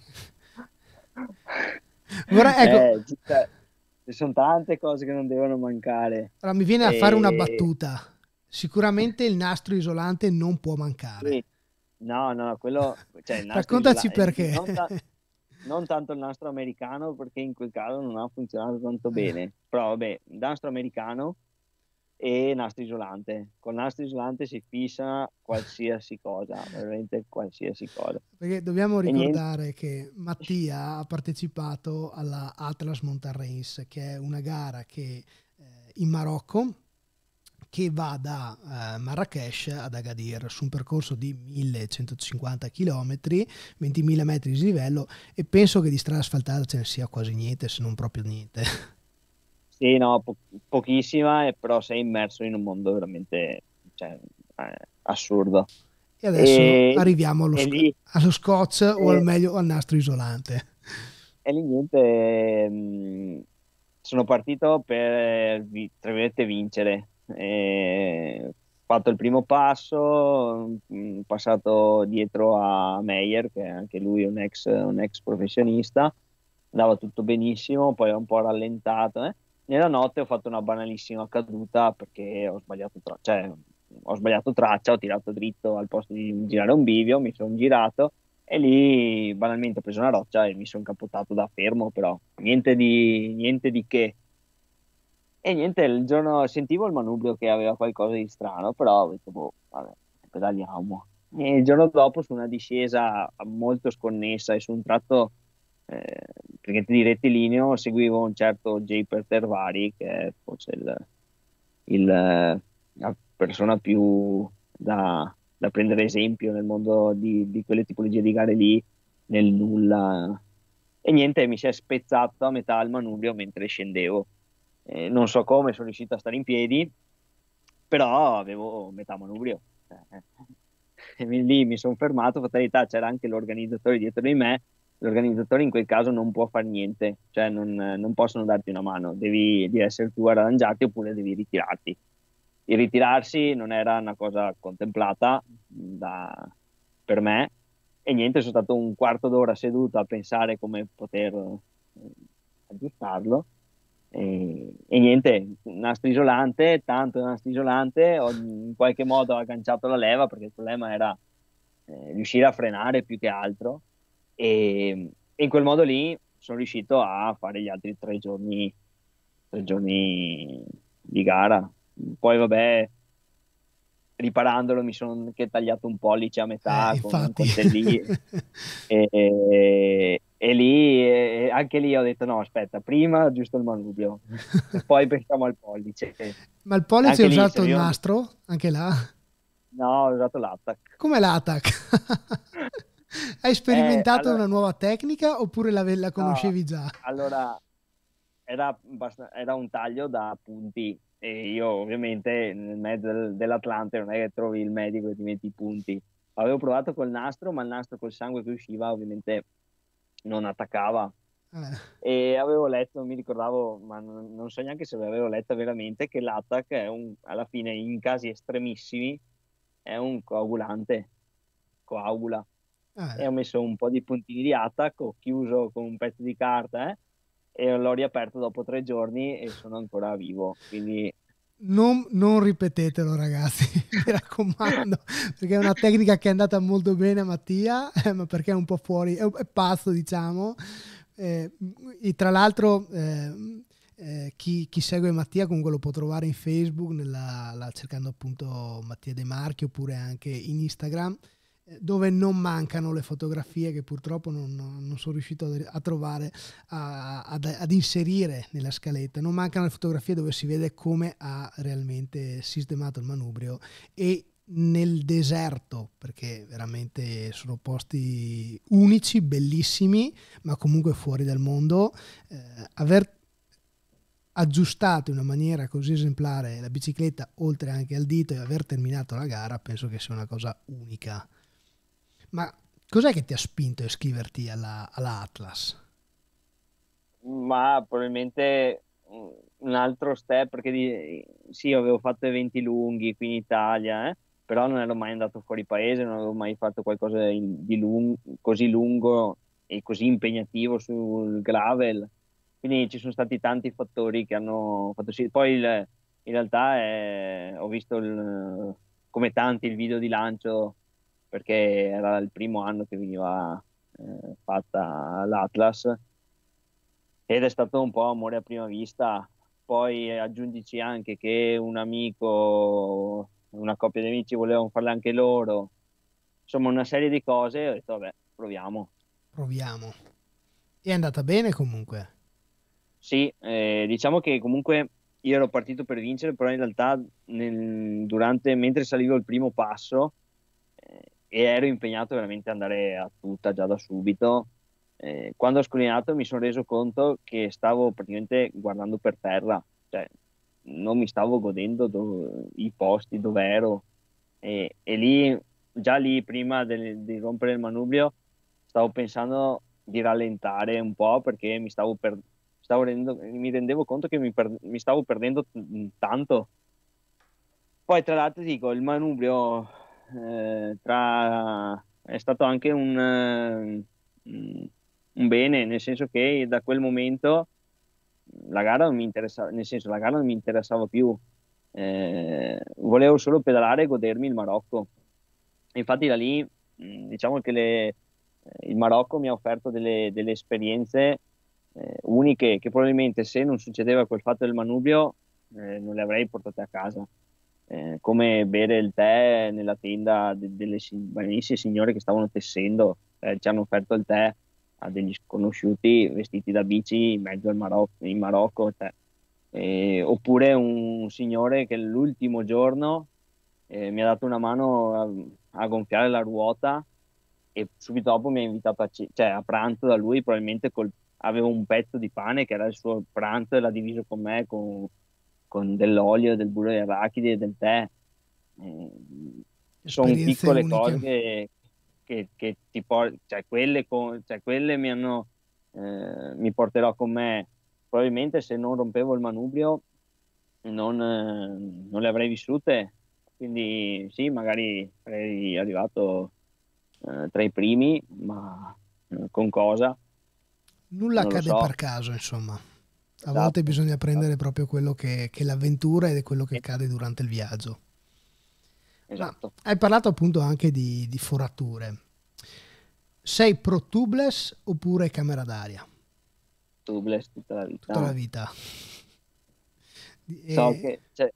vorrei, ecco, eh, ci cioè, ci sono tante cose che non devono mancare. allora mi viene a fare una E, battuta. Sicuramente il nastro isolante non può mancare. sì, no, no, quello, cioè il nastro Raccontaci isolante, perché. non, ta- non tanto il nastro americano perché in quel caso non ha funzionato tanto Eh, bene, però vabbè, nastro americano e nastro isolante. Con nastro isolante si fissa qualsiasi cosa, veramente qualsiasi cosa. perché dobbiamo E niente, ricordare che Mattia ha partecipato alla Atlas Mountain Race, che è una gara che eh, in Marocco che va da eh, Marrakesh ad Agadir su un percorso di millecentocinquanta chilometri, ventimila metri di livello e penso che di strada asfaltata ce ne sia quasi niente, se non proprio niente. sì, no, po- pochissima, e però sei immerso in un mondo veramente, cioè, eh, assurdo. E adesso E, arriviamo allo, e sc- lì, allo scotch o al e, meglio al nastro isolante. e lì niente, mh, sono partito per, vi- tra virgolette, vincere. E ho fatto il primo passo, mh, passato dietro a Meyer, che è anche lui un ex, un ex professionista, andava tutto benissimo, poi ho un po' rallentato. eh. Nella notte ho fatto una banalissima caduta perché ho sbagliato, tra- cioè, ho sbagliato traccia, ho tirato dritto al posto di girare un bivio, mi sono girato e lì banalmente ho preso una roccia e mi sono capotato da fermo, però niente di, niente di che. E niente, il giorno sentivo il manubrio che aveva qualcosa di strano, però ho detto, boh, vabbè, pedaliamo. E il giorno dopo su una discesa molto sconnessa e su un tratto eh, praticamente di rettilineo seguivo un certo Japer Tervari, che è forse il, il, eh, la persona più da, da prendere esempio nel mondo di, di quelle tipologie di gare lì, nel nulla. E niente, mi si è spezzato a metà il manubrio mentre scendevo. Eh, non so come sono riuscito a stare in piedi, però avevo metà manubrio. Eh, E mi- lì mi sono fermato, fatalità, c'era anche l'organizzatore dietro di me. L'organizzatore in quel caso non può fare niente, cioè non, non possono darti una mano, devi, devi essere tu a arrangiarti oppure devi ritirarti. Il ritirarsi non era una cosa contemplata da- per me e niente, sono stato un quarto d'ora seduto a pensare come poter eh, aggiustarlo e, e niente, nastro isolante, tanto nastro isolante, ho in qualche modo agganciato la leva perché il problema era eh, riuscire a frenare più che altro e, e in quel modo lì sono riuscito a fare gli altri tre giorni, tre giorni di gara. Poi vabbè, riparandolo mi sono anche tagliato un pollice a Eh, metà con un infatti. coltellino e, e- e lì e anche lì ho detto no, aspetta, prima giusto il manubrio, poi pensiamo al pollice. Ma il pollice hai Anche lì usato il servivano... nastro? Anche là? No, ho usato l'attack. Come l'Atac? Hai Eh, sperimentato allora, una nuova tecnica oppure la, la no, conoscevi già? allora era, abbast- era un taglio da punti e io ovviamente nel mezzo del- dell'Atlante non è che trovi il medico e ti metti i punti. Avevo provato col nastro, ma il nastro col sangue che usciva ovviamente non attaccava. Eh, E avevo letto, non mi ricordavo, ma non, non so neanche se l'avevo letta veramente, che l'attack è un, alla fine, in casi estremissimi, è un coagulante, coagula. eh, E ho messo un po' di puntini di attack, ho chiuso con un pezzo di carta, eh, e l'ho riaperto dopo tre giorni e sono ancora vivo, quindi Non, non ripetetelo ragazzi, mi raccomando, perché è una tecnica che è andata molto bene a Mattia, eh, ma perché è un po' fuori, è, è pazzo diciamo. Eh, e tra l'altro eh, eh, chi, chi segue Mattia comunque lo può trovare in Facebook, nella, la- cercando appunto Mattia De Marchi, oppure anche in Instagram, eh, dove non mancano le fotografie che purtroppo non, non sono riuscito a, a trovare, a- ad, ad inserire nella scaletta. Non mancano le fotografie dove si vede come ha realmente sistemato il manubrio, e nel deserto, perché veramente sono posti unici, bellissimi, ma comunque fuori dal mondo. Eh, aver aggiustato in una maniera così esemplare la bicicletta, oltre anche al dito, e aver terminato la gara, penso che sia una cosa unica. Ma cos'è che ti ha spinto a iscriverti alla, alla Atlas? ma probabilmente mm, un altro step, perché di- sì, avevo fatto eventi lunghi qui in Italia, eh, però non ero mai andato fuori paese, non avevo mai fatto qualcosa in- di lung- così lungo e così impegnativo sul gravel. Quindi ci sono stati tanti fattori che hanno fatto sì. Poi il- in realtà eh, ho visto il- come tanti il video di lancio, perché era il primo anno che veniva eh, fatta l'Atlas, ed è stato un po' amore a prima vista. Poi eh, aggiungici anche che un amico, una coppia di amici volevano farle anche loro, insomma una serie di cose, e ho detto vabbè, proviamo. Proviamo. E è andata bene comunque. Sì, eh, diciamo che comunque io ero partito per vincere, però in realtà nel- durante, mentre salivo il primo passo, eh, e ero impegnato veramente ad andare a tutta già da subito, eh, quando ho scolinato mi sono reso conto che stavo praticamente guardando per terra, cioè non mi stavo godendo do- i posti dove ero, e, e lì, già lì prima del- di rompere il manubrio, stavo pensando di rallentare un po', perché mi stavo per- stavo rendendo- mi rendevo conto che mi, per- mi stavo perdendo t- tanto. Poi, tra l'altro, ti dico, il manubrio eh, tra- è stato anche un, eh, un bene, nel senso che da quel momento la gara non mi interessava, nel senso, la gara non mi interessava più. Eh, volevo solo pedalare e godermi il Marocco. Infatti da lì, mh, diciamo che le- il Marocco mi ha offerto delle, delle esperienze eh, uniche, che probabilmente, se non succedeva quel fatto del manubrio, eh, non le avrei portate a casa. Eh, come bere il tè nella tenda de- delle si- bravissime signore che stavano tessendo, eh, ci hanno offerto il tè a degli sconosciuti vestiti da bici in mezzo al Marocco, in Marocco, cioè. Eh, oppure un signore che l'ultimo giorno eh, mi ha dato una mano a, a gonfiare la ruota, e subito dopo mi ha invitato a, ci- cioè, a pranzo da lui, probabilmente col- aveva un pezzo di pane che era il suo pranzo, e l'ha diviso con me con, con dell'olio, del burro di arachidi e del tè. Sono Esperienze piccole uniche. cose che, che- che ti por- cioè, quelle, con- cioè, quelle mi hanno, eh, mi porterò con me. Probabilmente, se non rompevo il manubrio, non, eh, non le avrei vissute. Quindi sì, magari sarei arrivato eh, tra i primi, ma eh, con cosa? Nulla Non lo accade per so. caso, insomma. A volte Esatto, bisogna esatto, prendere proprio quello che, che è l'avventura, ed è quello che accade durante il viaggio. Ma esatto. hai parlato appunto anche di, di forature. Sei pro tubeless oppure camera d'aria? Tubeless tutta la Tutta la vita. vita. So E, che cioè,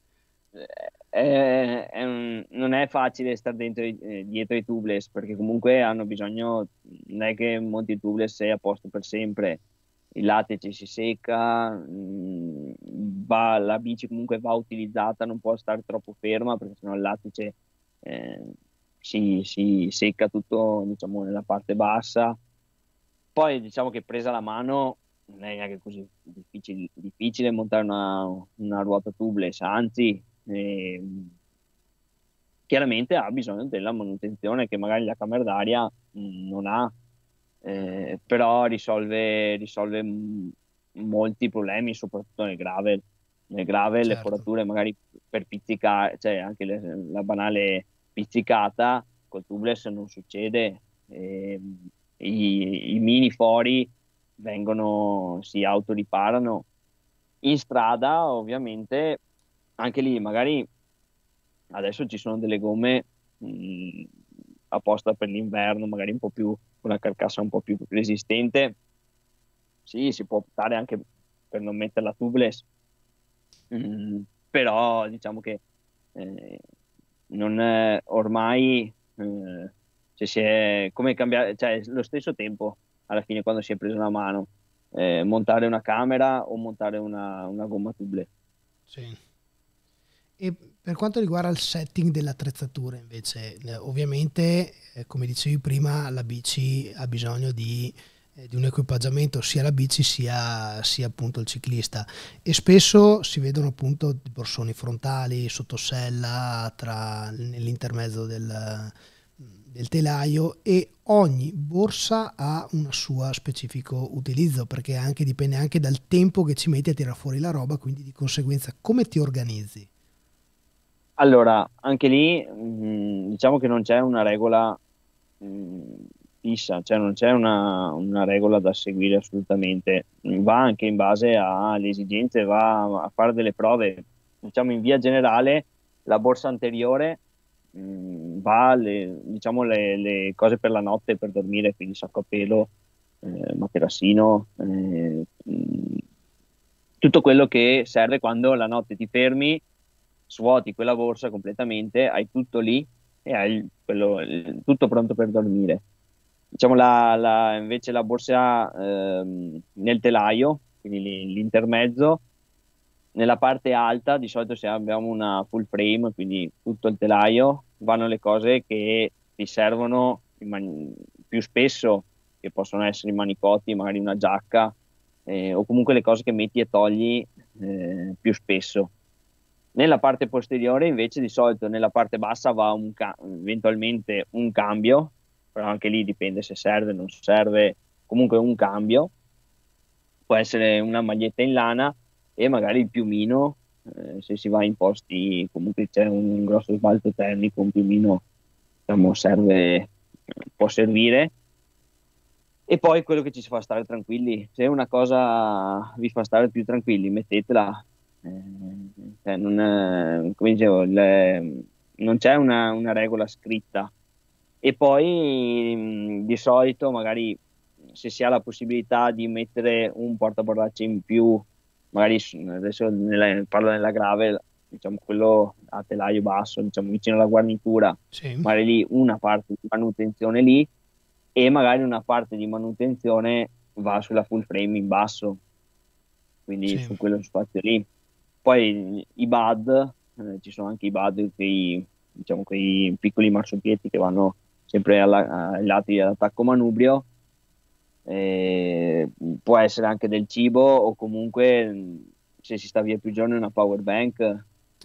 è- è un- non è facile stare dentro i- eh, dietro i tubeless, perché comunque hanno bisogno, non è che monti il tubeless sei a posto per sempre. Il lattice si secca, mh, va- la bici comunque va utilizzata, non può stare troppo ferma, perché sennò il lattice eh, si, si secca tutto, diciamo, nella parte bassa. Poi diciamo che, presa la mano, non è neanche così difficile, difficile montare una, una ruota tubeless, anzi, ehm, chiaramente ha bisogno della manutenzione che magari la camera d'aria mh, non ha, eh, però risolve, risolve mh, molti problemi, soprattutto nel gravel. Nel gravel le certo, forature magari per pizzicare, cioè anche le- la banale pizzicata, col tubeless non succede. Ehm, i, i mini fori vengono, si autoriparano. In strada, ovviamente, anche lì magari adesso ci sono delle gomme mh, apposta per l'inverno, magari un po' più, con una carcassa un po' più resistente. Sì, si può optare anche per non metterla tubeless, mh, però diciamo che eh, non è, ormai eh, cioè si è come cambiare, cioè lo stesso tempo alla fine quando si è preso una mano, eh, montare una camera o montare una, una gomma tubeless. Sì. E per quanto riguarda il setting dell'attrezzatura invece, eh, ovviamente, eh, come dicevi prima, la bici ha bisogno di, eh, di un equipaggiamento sia la bici sia, sia appunto il ciclista, e spesso si vedono appunto borsoni frontali, sottosella, tra, nell'intermezzo del, del telaio, e ogni borsa ha un suo specifico utilizzo, perché anche, dipende anche dal tempo che ci metti a tirare fuori la roba, quindi di conseguenza come ti organizzi. Allora, anche lì mh, diciamo che non c'è una regola mh, fissa, cioè non c'è una, una regola da seguire assolutamente. Va anche in base alle esigenze, va a fare delle prove. Diciamo in via generale la borsa anteriore mh, va alle, diciamo, le, le cose per la notte, per dormire, quindi sacco a pelo, eh, materassino, eh, mh, tutto quello che serve quando la notte ti fermi, svuoti quella borsa completamente, hai tutto lì e hai il- quello, il- tutto pronto per dormire. Diciamo la, la- invece la borsa ehm, nel telaio, quindi lì- l'intermezzo, nella parte alta, di solito se abbiamo una full frame, quindi tutto il telaio, vanno le cose che ti servono in man- più spesso, che possono essere i manicotti, magari una giacca, eh, o comunque le cose che metti e togli eh, più spesso. Nella parte posteriore, invece, di solito nella parte bassa va un ca- eventualmente un cambio, però anche lì dipende se serve o non serve, comunque un cambio. Può essere una maglietta in lana e magari il piumino, eh, se si va in posti, comunque c'è un grosso sbalzo termico, un piumino diciamo, serve, può servire. E poi quello che ci fa stare tranquilli, se una cosa vi fa stare più tranquilli, mettetela. Eh, cioè, non, è- come dicevo, il- non c'è una, una regola scritta. E poi mh, di solito, magari se si ha la possibilità di mettere un portaborracce in più, magari su- adesso nella- parlo nella gravel, diciamo quello a telaio basso, diciamo vicino alla guarnitura, Sì, magari lì una parte di manutenzione lì e magari una parte di manutenzione va sulla full frame in basso, quindi sì. su quello spazio lì. Poi i bud, eh, ci sono anche i bud, quei, diciamo, quei piccoli marciupieti che vanno sempre alla- ai lati dell'attacco manubrio. Eh, può essere anche del cibo o comunque mh, se si sta via più giorni una power bank.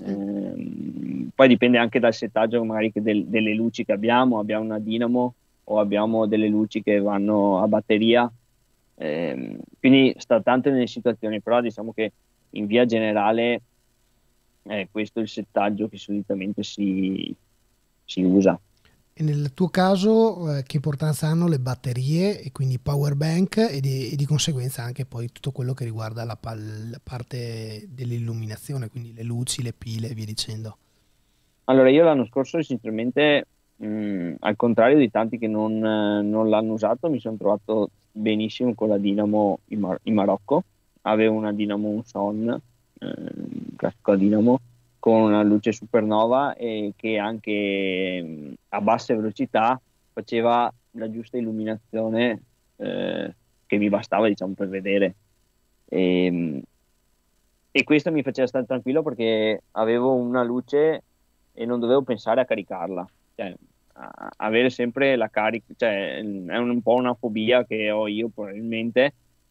Ehm, poi dipende anche dal settaggio magari che del- delle luci che abbiamo, abbiamo una dinamo o abbiamo delle luci che vanno a batteria. Ehm, quindi sta tanto nelle situazioni, però diciamo che in via generale è questo il settaggio che solitamente si, si usa. E nel tuo caso, eh, che importanza hanno le batterie e quindi power bank, e di, e di conseguenza anche poi tutto quello che riguarda la, pa- la parte dell'illuminazione, quindi le luci, le pile e via dicendo. Allora, io l'anno scorso, sinceramente, mh, al contrario di tanti che non, eh, non l'hanno usato, mi sono trovato benissimo con la Dinamo in, Mar- in Marocco. Avevo una Dinamo Son, eh, classica Dinamo, con una luce supernova e che anche mh, a basse velocità faceva la giusta illuminazione eh, che mi bastava, diciamo, per vedere. E, e questo mi faceva stare tranquillo perché avevo una luce e non dovevo pensare a caricarla. Cioè, a- avere sempre la carica, cioè, è un, un po' una fobia che ho io probabilmente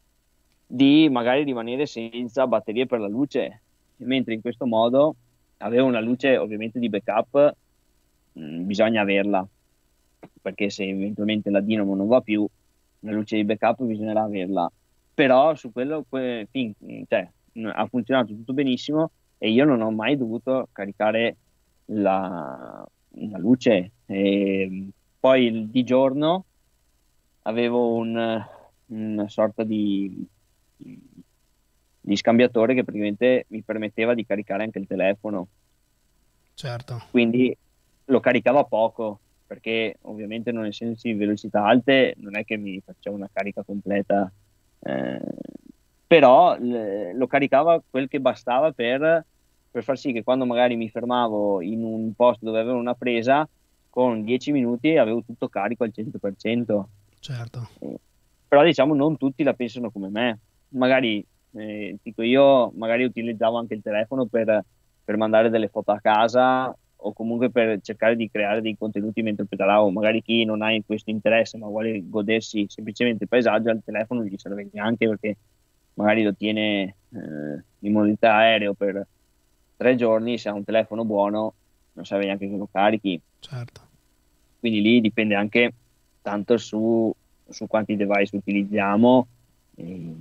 di magari rimanere senza batterie per la luce, mentre in questo modo avevo una luce ovviamente di backup, mh, bisogna averla, perché se eventualmente la dinamo non va più, la luce di backup bisognerà averla. Però su quello que- fin- cioè, mh, ha funzionato tutto benissimo e io non ho mai dovuto caricare la, la luce. E, poi di giorno avevo un, una sorta di, di scambiatore che praticamente mi permetteva di caricare anche il telefono. Certo. Quindi lo caricava poco, perché ovviamente non essendoci velocità alte non è che mi faceva una carica completa, eh, però l- lo caricava quel che bastava per, per far sì che quando magari mi fermavo in un posto dove avevo una presa, con dieci minuti avevo tutto carico al cento per cento. Certo. Eh, Però diciamo non tutti la pensano come me. Magari, eh, dico io, magari utilizzavo anche il telefono per, per mandare delle foto a casa o comunque per cercare di creare dei contenuti mentre pedalavo. Magari chi non ha questo interesse ma vuole godersi semplicemente il paesaggio, al telefono non gli serve neanche perché magari lo tiene eh, in modalità aereo per tre giorni, se ha un telefono buono non serve neanche che lo carichi. Certo. Quindi lì dipende anche tanto su, su quanti device utilizziamo e,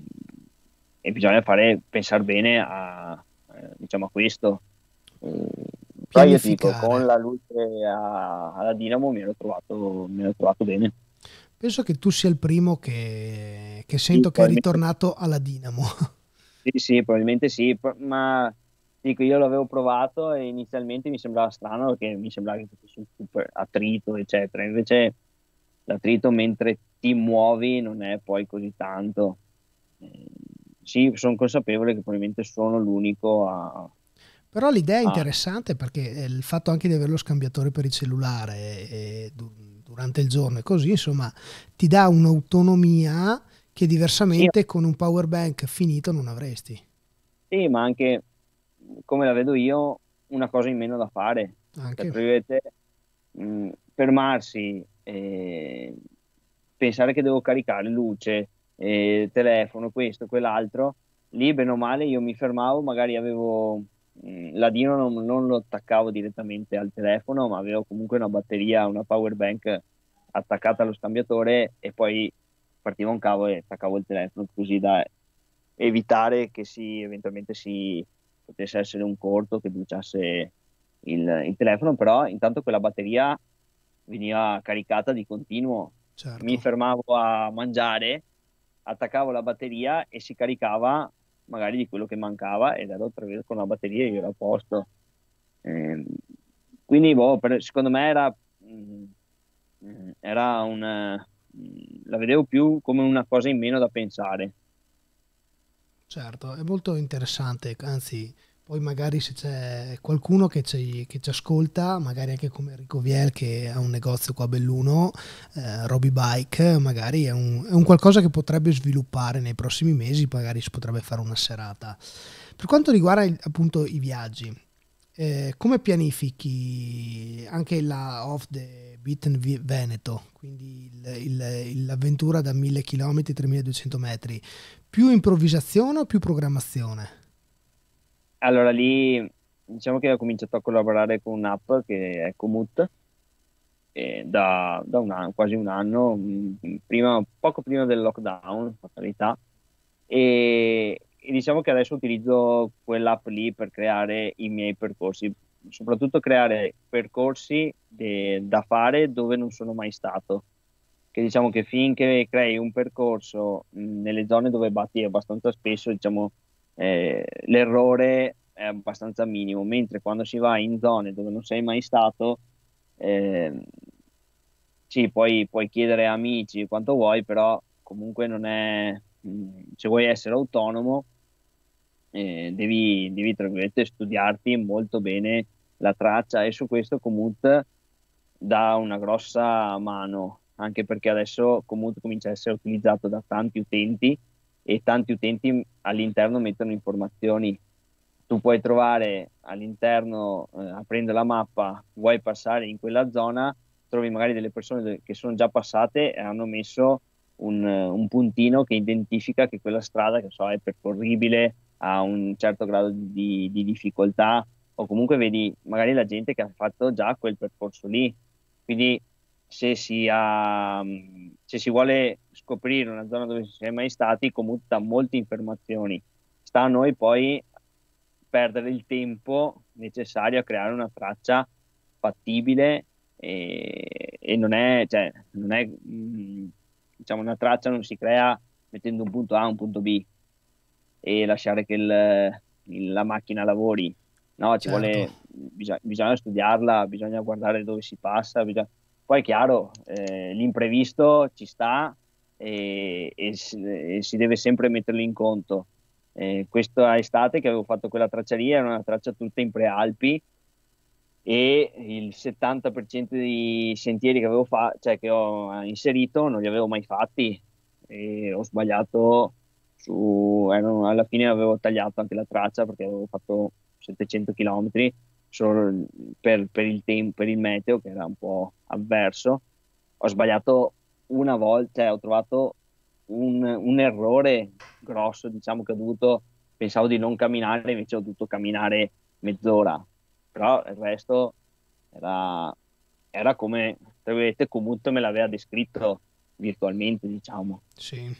e bisogna fare, pensare bene a, eh, diciamo a questo. Eh, Però io ti dico, con Pianificare. la luce a- alla dinamo mi ero trovato, mi ero trovato bene. Penso che tu sia il primo che, che Sì, sento che è probabilmente, ritornato alla Dinamo. sì, sì, probabilmente sì, pro- ma dico, io l'avevo provato e inizialmente mi sembrava strano perché mi sembrava che fosse un super attrito, eccetera. Invece l'attrito mentre ti muovi non è poi così tanto. Eh, sì, sono consapevole che probabilmente sono l'unico a, Però l'idea è a- interessante perché eh, il fatto anche di avere lo scambiatore per il cellulare e, e du- durante il giorno e così, insomma, ti dà un'autonomia che Sì, diversamente con un power bank finito non avresti. sì, ma anche come la vedo io, una cosa in meno da fare. Cioè, Anche. praticamente, mh, fermarsi, e pensare che devo caricare luce, eh, telefono, questo, quell'altro, lì bene o male io mi fermavo, magari avevo mh, l'adino non, non lo attaccavo direttamente al telefono, ma avevo comunque una batteria, una power bank attaccata allo scambiatore e poi partiva un cavo e attaccavo il telefono così da evitare che si eventualmente si potesse essere un corto che bruciasse il, il telefono, però intanto quella batteria veniva caricata di continuo. Mi Certo. fermavo a mangiare, attaccavo la batteria e si caricava magari di quello che mancava ed ero tra virgolette con la batteria e io ero a posto. Ehm, quindi boh, per- secondo me era, mm, mm, era un, eh, la vedevo più come una cosa in meno da pensare. Certo, è molto interessante, anzi, poi magari se c'è qualcuno che ci, che ci ascolta, magari anche come Enrico Viel che ha un negozio qua a Belluno, eh, Roby Bike, magari è un, è un qualcosa che potrebbe sviluppare nei prossimi mesi, magari si potrebbe fare una serata. Per quanto riguarda il- appunto i viaggi, eh, come pianifichi anche la Off the Beaten Vi- Veneto, quindi il- il- l'avventura da mille chilometri, tremiladuecento metri? Più improvvisazione o più programmazione? Allora lì diciamo che ho cominciato a collaborare con un'app che è Komoot eh, da, da un anno, quasi un anno, mh, prima, poco prima del lockdown, fatalità, e, e diciamo che adesso utilizzo quell'app lì per creare i miei percorsi, soprattutto creare percorsi de- da fare dove non sono mai stato. Che diciamo che finché crei un percorso mh, nelle zone dove batti abbastanza spesso, diciamo, eh, l'errore è abbastanza minimo, mentre quando si va in zone dove non sei mai stato, eh, sì, poi puoi chiedere a amici quanto vuoi, però comunque non è, mh, se vuoi essere autonomo, eh, devi, devi, tra virgolette, studiarti molto bene la traccia e su questo Komoot dà una grossa mano, anche perché adesso Komoot comincia a essere utilizzato da tanti utenti e tanti utenti all'interno mettono informazioni. Tu puoi trovare all'interno, eh, aprendo la mappa, vuoi passare in quella zona, trovi magari delle persone che sono già passate e hanno messo un, un puntino che identifica che quella strada, che so, è percorribile, ha un certo grado di, di difficoltà, o comunque vedi magari la gente che ha fatto già quel percorso lì. Quindi se si, ha, se si vuole scoprire una zona dove si è mai stati, comunque dà molte informazioni. Sta a noi poi perdere il tempo necessario a creare una traccia fattibile e, e non è, cioè, non è, mh, diciamo, una traccia non si crea mettendo un punto A, un punto B e lasciare che il- il- la macchina lavori. No, ci certo. vuole, bisogna, bisogna studiarla, bisogna guardare dove si passa. bisogna- Poi è chiaro, eh, l'imprevisto ci sta e, e si e si deve sempre metterlo in conto. Eh, questa estate che avevo fatto quella tracciaria era una traccia tutta in prealpi e il settanta per cento dei sentieri che avevo, fa- cioè che ho inserito non li avevo mai fatti e ho sbagliato su, erano- alla fine avevo tagliato anche la traccia perché avevo fatto settecento chilometri solo per, per il tempo, per il meteo che era un po' avverso. Ho sbagliato una volta, cioè ho trovato un, un errore grosso, diciamo che ho dovuto, pensavo di non camminare, invece ho dovuto camminare mezz'ora, però il resto era, era come, tra virgolette, comunque me l'aveva descritto virtualmente, diciamo. Sì.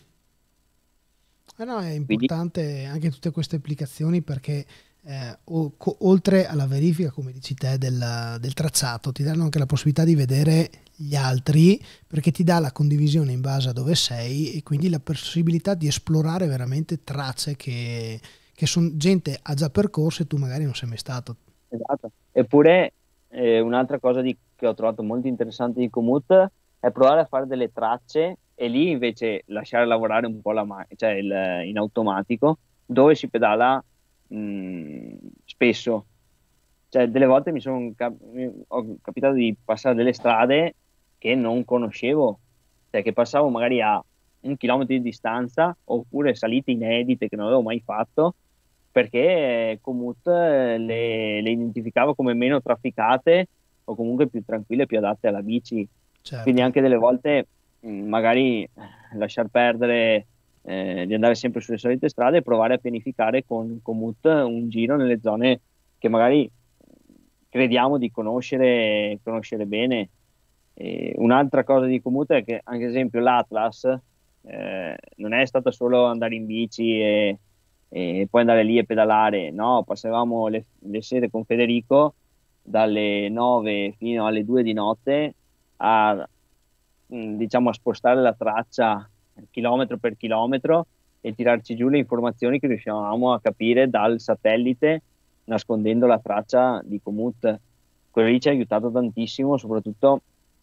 Eh no, è Quindi, importante anche tutte queste applicazioni perché eh, o- co- oltre alla verifica, come dici te, del, del tracciato, ti danno anche la possibilità di vedere gli altri perché ti dà la condivisione in base a dove sei e quindi la possibilità di esplorare veramente tracce che, che son, gente ha già percorso e tu magari non sei mai stato. esatto. Eppure, eh, un'altra cosa di- che ho trovato molto interessante di Komoot è provare a fare delle tracce e lì invece lasciare lavorare un po' la macchina, cioè il- in automatico, dove si pedala mh, spesso. Cioè, delle volte mi sono cap- mi- ho capitato di passare delle strade che non conoscevo, cioè che passavo magari a un chilometro di distanza, oppure salite inedite che non avevo mai fatto, perché Komoot eh, le, le identificavo come meno trafficate o comunque più tranquille, più adatte alla bici. Quindi Certo. anche delle volte mh, magari lasciar perdere eh, di andare sempre sulle solite strade e provare a pianificare con Komoot un giro nelle zone che magari crediamo di conoscere, conoscere bene. E un'altra cosa di Komoot è che, anche ad esempio, l'Atlas eh, non è stato solo andare in bici e, e poi andare lì e pedalare, no, passavamo le, le sere con Federico dalle nove fino alle due di notte a, mh, diciamo, a spostare la traccia chilometro per chilometro e tirarci giù le informazioni che riuscivamo a capire dal satellite nascondendo la traccia di Komoot. Quello lì ci ha aiutato tantissimo, soprattutto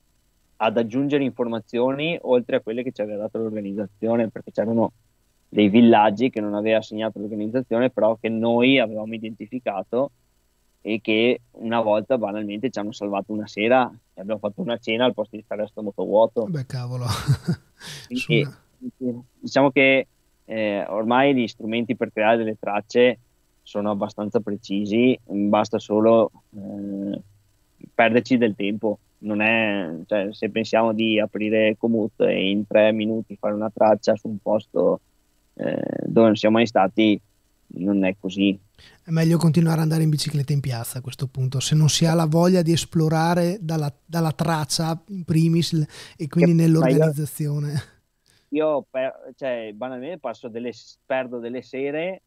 ad aggiungere informazioni oltre a quelle che ci aveva dato l'organizzazione, perché c'erano dei villaggi che non aveva segnato l'organizzazione, però che noi avevamo identificato e che una volta banalmente ci hanno salvato una sera e abbiamo fatto una cena al posto di stare a stomaco vuoto. Beh, cavolo. Su Quindi una- diciamo che eh, ormai gli strumenti per creare delle tracce sono abbastanza precisi, basta solo eh, perderci del tempo. Non è, cioè, se pensiamo di aprire Komoot e in tre minuti fare una traccia su un posto eh, dove non siamo mai stati, non è così. È meglio continuare ad andare in bicicletta in piazza a questo punto, se non si ha la voglia di esplorare dalla, dalla traccia in primis l- e quindi Ma io, nell'organizzazione. io per- cioè, banalmente passo delle, perdo delle sere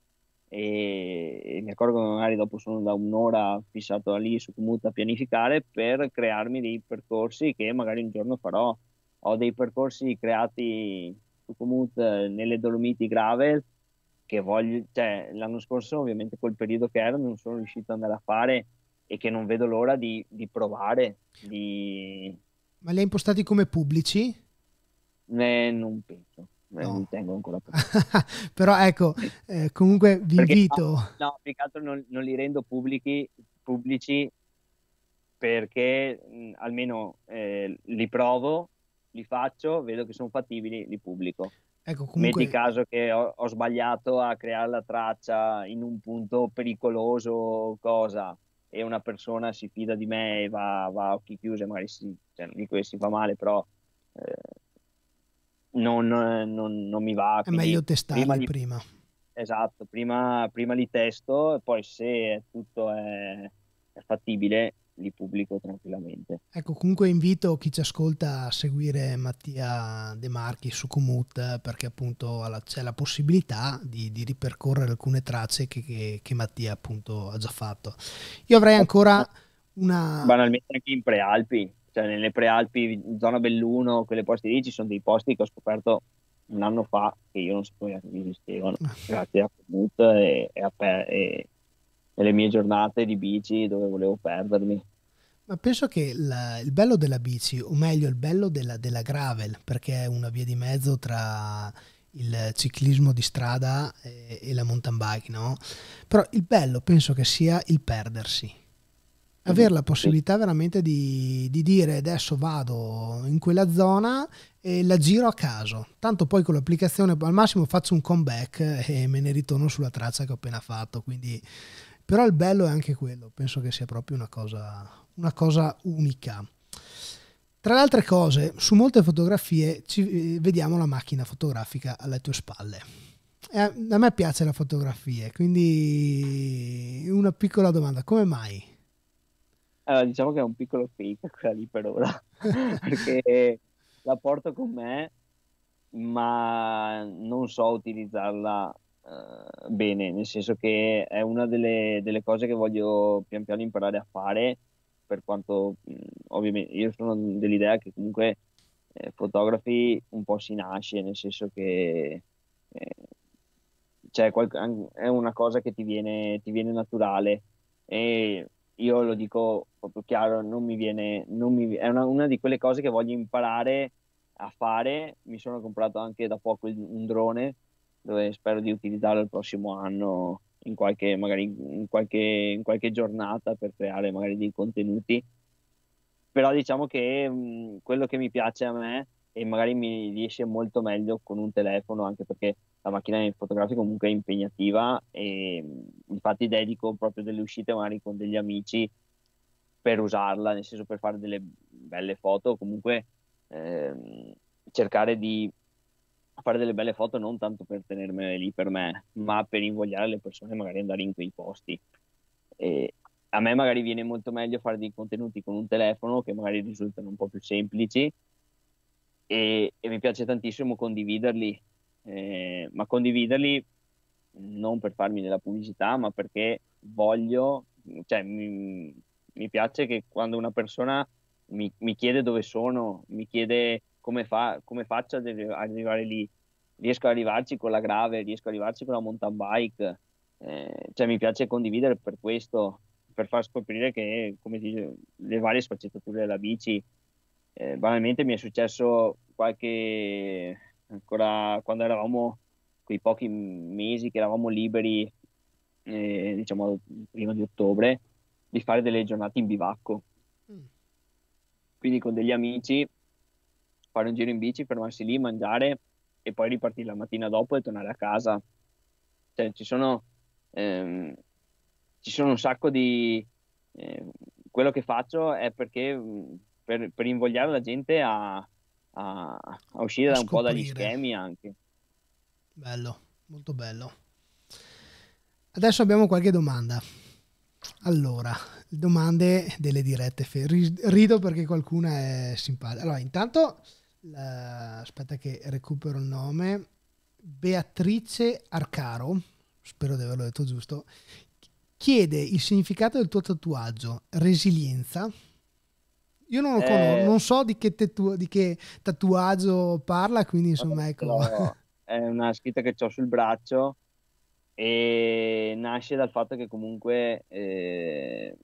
e, e mi accorgo che magari dopo sono da un'ora fissato lì su Komoot a pianificare per crearmi dei percorsi che magari un giorno farò. Ho dei percorsi creati su Komoot eh, nelle Dolomiti Gravel che voglio, cioè, l'anno scorso ovviamente col periodo che era non sono riuscito ad andare a fare e che non vedo l'ora di, di provare, di... Ma li hai impostati come pubblici? eh, non penso, eh, No. li tengo ancora per Però ecco, eh, comunque vi perché no, invito. no, più che altro non, non li rendo pubblici, pubblici perché mh, almeno eh, li provo, li faccio, vedo che sono fattibili, li pubblico. Ecco, Metti comunque, caso che ho, ho sbagliato a creare la traccia in un punto pericoloso o cosa, e una persona si fida di me e va, va a occhi chiusi, magari si, cioè, non dico che si fa male, però eh, non, non- non mi va, è quindi meglio prima testarli li, prima. esatto, prima, prima li testo e poi se tutto è, è fattibile li pubblico tranquillamente. Ecco, comunque invito chi ci ascolta a seguire Mattia De Marchi su Komoot eh, perché appunto alla- c'è la possibilità di, di ripercorrere alcune tracce che, che- che Mattia appunto ha già fatto. Io avrei ancora una... Banalmente anche in prealpi, cioè nelle prealpi, in zona Belluno, quelle posti lì ci sono dei posti che ho scoperto un anno fa che io non sapevo neanche che esistevano, grazie a Komoot e, e, a pe- e- e le mie giornate di bici dove volevo perdermi. Ma penso che la- il bello della bici, o meglio il bello della, della gravel, perché è una via di mezzo tra il ciclismo di strada e, e la mountain bike, no? Però il bello penso che sia il perdersi. Mhm. Avere la Sì. possibilità veramente di, di dire adesso vado in quella zona e la giro a caso. Tanto poi con l'applicazione al massimo faccio un comeback e me ne ritorno sulla traccia che ho appena fatto. Quindi, però il bello è anche quello, penso che sia proprio una cosa, una cosa unica. Tra le altre cose, su molte fotografie ci, eh, vediamo la macchina fotografica alle tue spalle. E a, a me piace la fotografia, quindi una piccola domanda, come mai? Allora, diciamo che è un piccolo fake quella lì per ora, perché la porto con me, ma non so utilizzarla eh, bene, nel senso che è una delle, delle cose che voglio pian piano imparare a fare, per quanto mh, ovviamente io sono dell'idea che comunque eh, fotografi un po' si nasce, nel senso che eh, cioè, qual- è una cosa che ti viene, ti viene naturale e io lo dico proprio chiaro, non mi viene, non mi- è una, una di quelle cose che voglio imparare a fare. Mi sono comprato anche da poco il- un drone dove spero di utilizzarlo il prossimo anno in qualche, magari in qualche, in qualche giornata per creare magari dei contenuti. Però diciamo che mh, quello che mi piace a me e magari mi riesce molto meglio con un telefono, anche perché la macchina fotografica comunque è impegnativa e mh, infatti dedico proprio delle uscite magari con degli amici per usarla, nel senso per fare delle belle foto, comunque ehm, cercare di fare delle belle foto non tanto per tenermele lì per me, ma per invogliare le persone magari ad andare in quei posti. E a me magari viene molto meglio fare dei contenuti con un telefono che magari risultano un po' più semplici e, e mi piace tantissimo condividerli, eh, ma condividerli non per farmi della pubblicità, ma perché voglio, cioè mi, mi piace che quando una persona mi, mi chiede dove sono, mi chiede come fa, come faccio ad arri- arrivare lì, riesco ad arrivarci con la grave, riesco ad arrivarci con la mountain bike, eh, cioè mi piace condividere per questo, per far scoprire che, come si dice, le varie sfaccettature della bici. Eh, banalmente mi è successo qualche, ancora quando eravamo quei pochi mesi che eravamo liberi, eh, diciamo prima di ottobre, di fare delle giornate in bivacco. Mm. Quindi con degli amici fare un giro in bici, fermarsi lì, mangiare e poi ripartire la mattina dopo e tornare a casa. Cioè, ci sono, ehm, ci sono un sacco di... eh, quello che faccio è perché mh, per, per invogliare la gente a, a- a uscire A da un po' dagli scoprire. schemi anche. Bello, molto bello. Adesso abbiamo qualche domanda. Allora, domande delle dirette. fe- ri- Rido perché qualcuna è simpatica. Allora, intanto, la- aspetta che recupero il nome. Beatrice Arcaro, spero di averlo detto giusto, chiede il significato del tuo tatuaggio, resilienza. Io non lo conosco, Eh, non so di che, tetu- di che tatuaggio parla, quindi vabbè, insomma, ce ecco. l'ho- è una scritta che ho sul braccio e nasce dal fatto che comunque eh,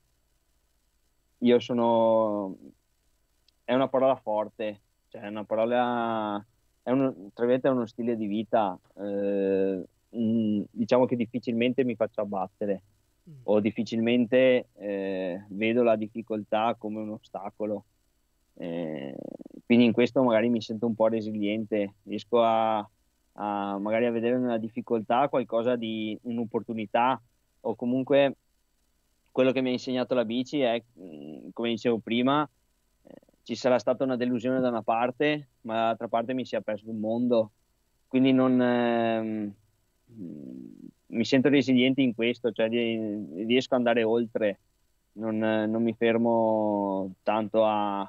io sono... è una parola forte, cioè è una parola... è uno, tra virgolette, è uno stile di vita. Eh, mm, diciamo che difficilmente mi faccio abbattere o difficilmente eh, vedo la difficoltà come un ostacolo. Eh, quindi in questo magari mi sento un po' resiliente, riesco a, a magari a vedere nella difficoltà qualcosa di un'opportunità o comunque quello che mi ha insegnato la bici è, mh, come dicevo prima, eh, ci sarà stata una delusione da una parte, ma dall'altra parte mi si è aperto un mondo. Quindi non, ehm, mh, mi sento resiliente in questo, cioè di- riesco ad andare oltre, non, eh, non mi fermo tanto a,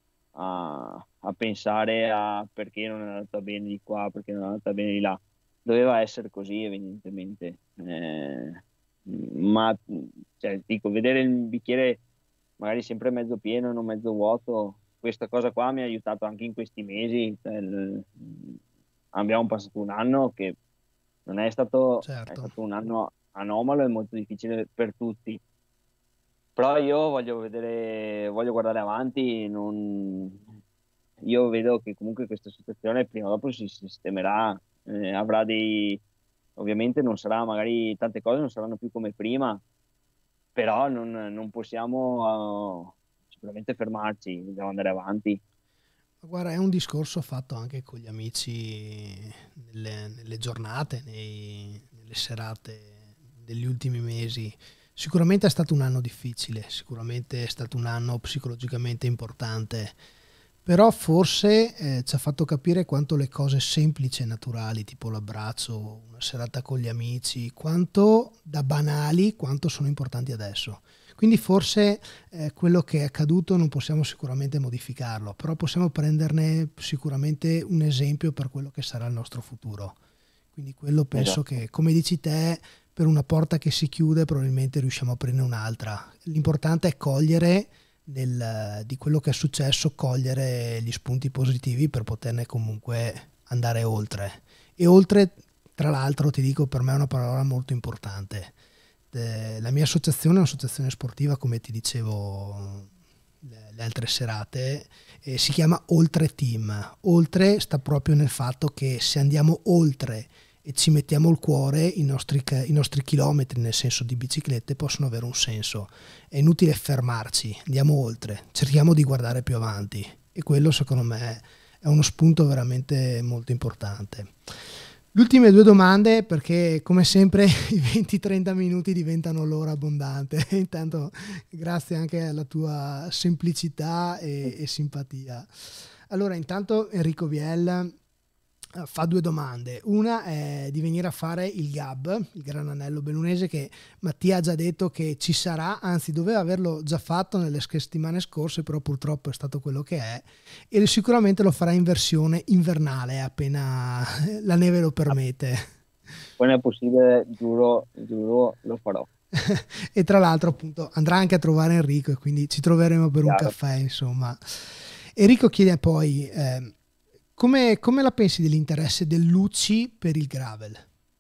a- a pensare a perché non è andata bene di qua, perché non è andata bene di là. Doveva essere così, evidentemente. Eh, ma cioè, dico, vedere il bicchiere magari sempre mezzo pieno e non mezzo vuoto, questa cosa qua mi ha aiutato anche in questi mesi. Cioè, il- abbiamo passato un anno che non è stato, è certo. stato un anno anomalo e molto difficile per tutti. Però io voglio vedere, voglio guardare avanti, non- io vedo che comunque questa situazione prima o dopo si sistemerà, eh, avrà dei, ovviamente non sarà, magari tante cose non saranno più come prima, però non, non possiamo eh, sicuramente fermarci, dobbiamo andare avanti. Guarda, è un discorso fatto anche con gli amici nelle, nelle giornate, nei- nelle serate degli ultimi mesi. Sicuramente è stato un anno difficile, sicuramente è stato un anno psicologicamente importante, però forse eh, ci ha fatto capire quanto le cose semplici e naturali, tipo l'abbraccio, una serata con gli amici, quanto da banali, quanto sono importanti adesso. Quindi forse eh, quello che è accaduto non possiamo sicuramente modificarlo, però possiamo prenderne sicuramente un esempio per quello che sarà il nostro futuro. Quindi quello penso Esatto, che, come dici te, per una porta che si chiude probabilmente riusciamo a aprire un'altra. L'importante è cogliere nel, di quello che è successo, cogliere gli spunti positivi per poterne comunque andare oltre. E oltre, tra l'altro, ti dico, per me è una parola molto importante. Eh, la mia associazione è un'associazione sportiva, come ti dicevo le, le altre serate, eh, si chiama Oltre Team. Oltre sta proprio nel fatto che se andiamo oltre e ci mettiamo il cuore, i nostri, i nostri chilometri, nel senso di biciclette, possono avere un senso. È inutile fermarci, andiamo oltre, cerchiamo di guardare più avanti e quello secondo me è uno spunto veramente molto importante. Le ultime due domande, perché come sempre i venti trenta minuti diventano l'ora abbondante. Intanto grazie anche alla tua semplicità e, e simpatia. Allora, intanto Enrico Viel eh, fa due domande. Una è di venire a fare il G A B, il Gran Anello Bellunese, che Mattia ha già detto che ci sarà, anzi doveva averlo già fatto nelle settimane scorse, però purtroppo è stato quello che è, e sicuramente lo farà in versione invernale appena la neve lo permette. appena è possibile, giuro, giuro, lo farò, E tra l'altro appunto andrà anche a trovare Enrico e quindi ci troveremo per un chiaro. caffè, insomma. Enrico chiede poi eh, come, come la pensi dell'interesse dell'U C I per il gravel?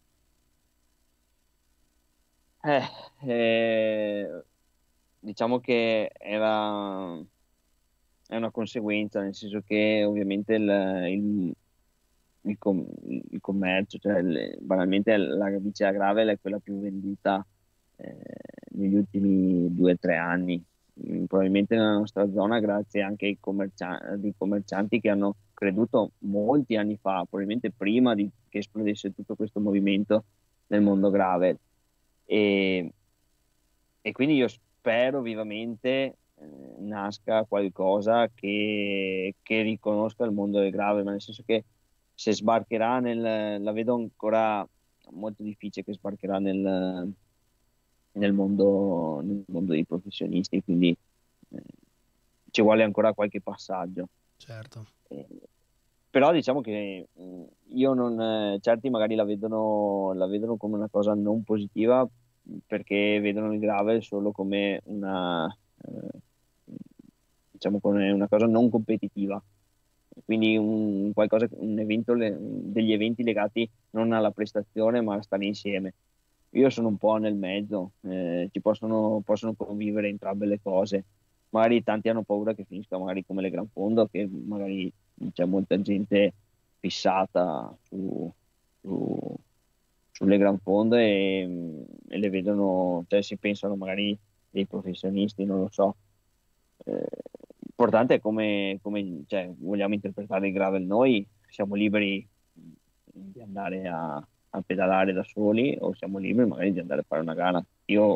Eh, eh, diciamo che era, è una conseguenza, nel senso che ovviamente il, il- il com- il commercio, cioè il- banalmente la bici a gravel è quella più venduta eh, negli ultimi due o tre anni. Mm, Probabilmente nella nostra zona, grazie anche ai commercia- ai commercianti che hanno creduto molti anni fa, probabilmente prima di che esplodesse tutto questo movimento nel mondo gravel. E, e quindi io spero vivamente eh, nasca qualcosa che, che riconosca il mondo del gravel, ma nel senso che se sbarcherà nel, la vedo ancora molto difficile che sbarcherà nel, nel mondo, nel mondo dei professionisti, quindi eh, ci vuole ancora qualche passaggio. Certo. Eh, Però diciamo che mh, io non, eh, certi magari la vedono, la vedono come una cosa non positiva mh, perché vedono il gravel solo come una, eh, diciamo come una cosa non competitiva. Quindi un, qualcosa, un evento, le- degli eventi legati non alla prestazione ma a stare insieme. Io sono un po' nel mezzo, eh, ci possono, possono convivere entrambe le cose. Magari tanti hanno paura che finisca magari come le Gran Fondo, che magari c'è molta gente fissata su, su- sulle Gran Fondo e, e le vedono, cioè si pensano magari dei professionisti, non lo so. Eh, L'importante è come, come, cioè, vogliamo interpretare il gravel noi, siamo liberi di andare a, a pedalare da soli o siamo liberi magari di andare a fare una gara. Io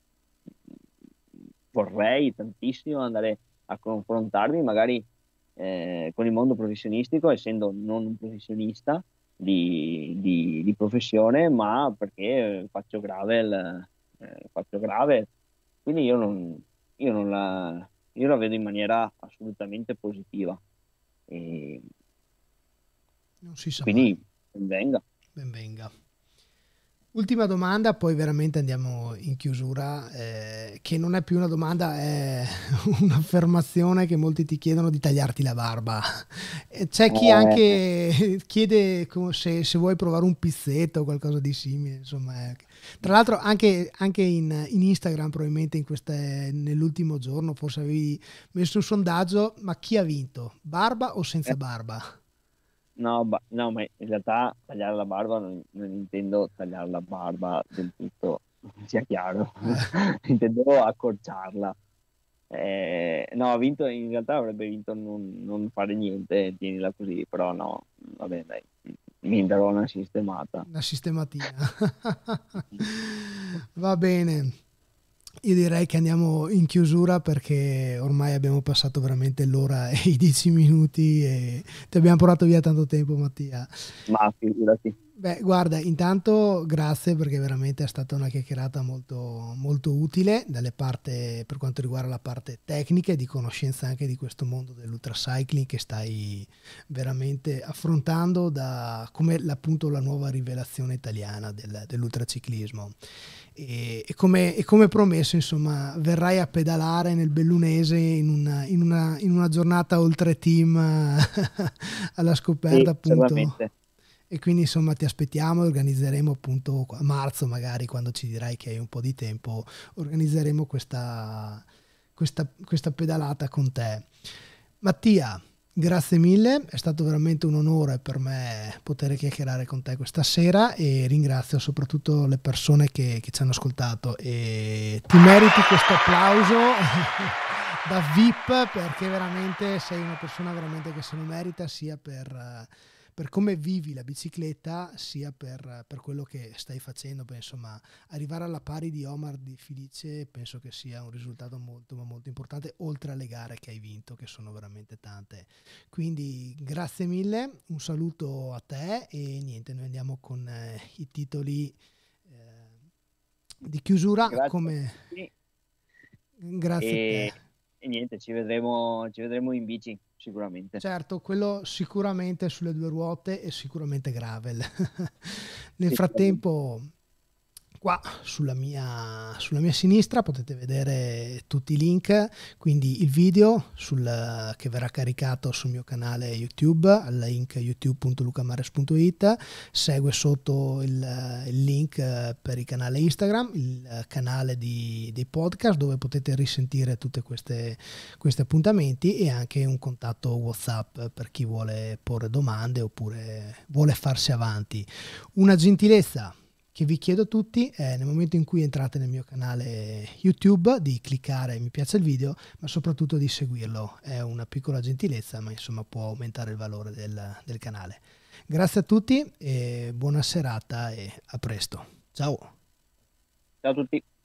vorrei tantissimo andare a confrontarmi magari eh, con il mondo professionistico, essendo non un professionista di, di- di professione, ma perché faccio gravel, eh, faccio gravel. Quindi io non, io non la, io la vedo in maniera assolutamente positiva. E Non si sa mai. quindi ben venga. Ben venga. Ultima domanda, poi veramente andiamo in chiusura, eh, che non è più una domanda, è un'affermazione che molti ti chiedono di tagliarti la barba. E c'è chi Eh, anche chiede come se, se vuoi provare un pizzetto o qualcosa di simile, insomma. eh. Tra l'altro anche, anche in, in Instagram, probabilmente in queste, nell'ultimo giorno, forse avevi messo un sondaggio, ma chi ha vinto? Barba o senza barba? no, ba- no, ma in realtà tagliare la barba non, non intendo tagliare la barba del tutto, sia chiaro, Eh. intendo accorciarla. Eh, no, ha vinto, in realtà avrebbe vinto non, non fare niente, tienila così, però no, vabbè, dai, mi darò una sistemata. Una sistematina. Va bene. Io direi che andiamo in chiusura perché ormai abbiamo passato veramente l'ora e i dieci minuti e ti abbiamo portato via tanto tempo, Mattia. Ma figurati. Beh, guarda, intanto grazie perché veramente è stata una chiacchierata molto, molto utile dalle parte, per quanto riguarda la parte tecnica e di conoscenza anche di questo mondo dell'ultracycling che stai veramente affrontando da, come appunto la nuova rivelazione italiana del, dell'ultraciclismo. E, e, come, e come promesso, insomma, verrai a pedalare nel Bellunese in una, in una, in una giornata oltre team alla Sì, scoperta appunto certamente. e quindi insomma ti aspettiamo e organizzeremo appunto a marzo magari quando ci dirai che hai un po' di tempo, organizzeremo questa, questa, questa pedalata con te. Mattia, grazie mille, è stato veramente un onore per me poter chiacchierare con te questa sera e ringrazio soprattutto le persone che, che ci hanno ascoltato e ti meriti questo applauso da V I P perché veramente sei una persona veramente che se lo merita sia per per come vivi la bicicletta, sia per, per quello che stai facendo. Beh, insomma, arrivare alla pari di Omar Di Felice penso che sia un risultato molto, ma molto importante, oltre alle gare che hai vinto, che sono veramente tante. Quindi grazie mille, un saluto a te e niente, noi andiamo con eh, i titoli eh, di chiusura. Grazie a Come tutti grazie a te. e, e niente, ci vedremo, ci vedremo in bici sicuramente. Certo, quello sicuramente sulle due ruote e sicuramente gravel. Nel Sicuramente. frattempo, qua sulla mia, sulla mia sinistra potete vedere tutti i link, quindi il video sul, che verrà caricato sul mio canale YouTube, al link youtube punto lucamares punto it, segue sotto il, il link per il canale Instagram, il canale di, dei podcast dove potete risentire tutte queste questi appuntamenti e anche un contatto WhatsApp per chi vuole porre domande oppure vuole farsi avanti. Una gentilezza che vi chiedo a tutti è nel momento in cui entrate nel mio canale YouTube di cliccare mi piace il video, ma soprattutto di seguirlo. È una piccola gentilezza, ma insomma può aumentare il valore del, del canale. Grazie a tutti e buona serata e a presto. Ciao. Ciao a tutti.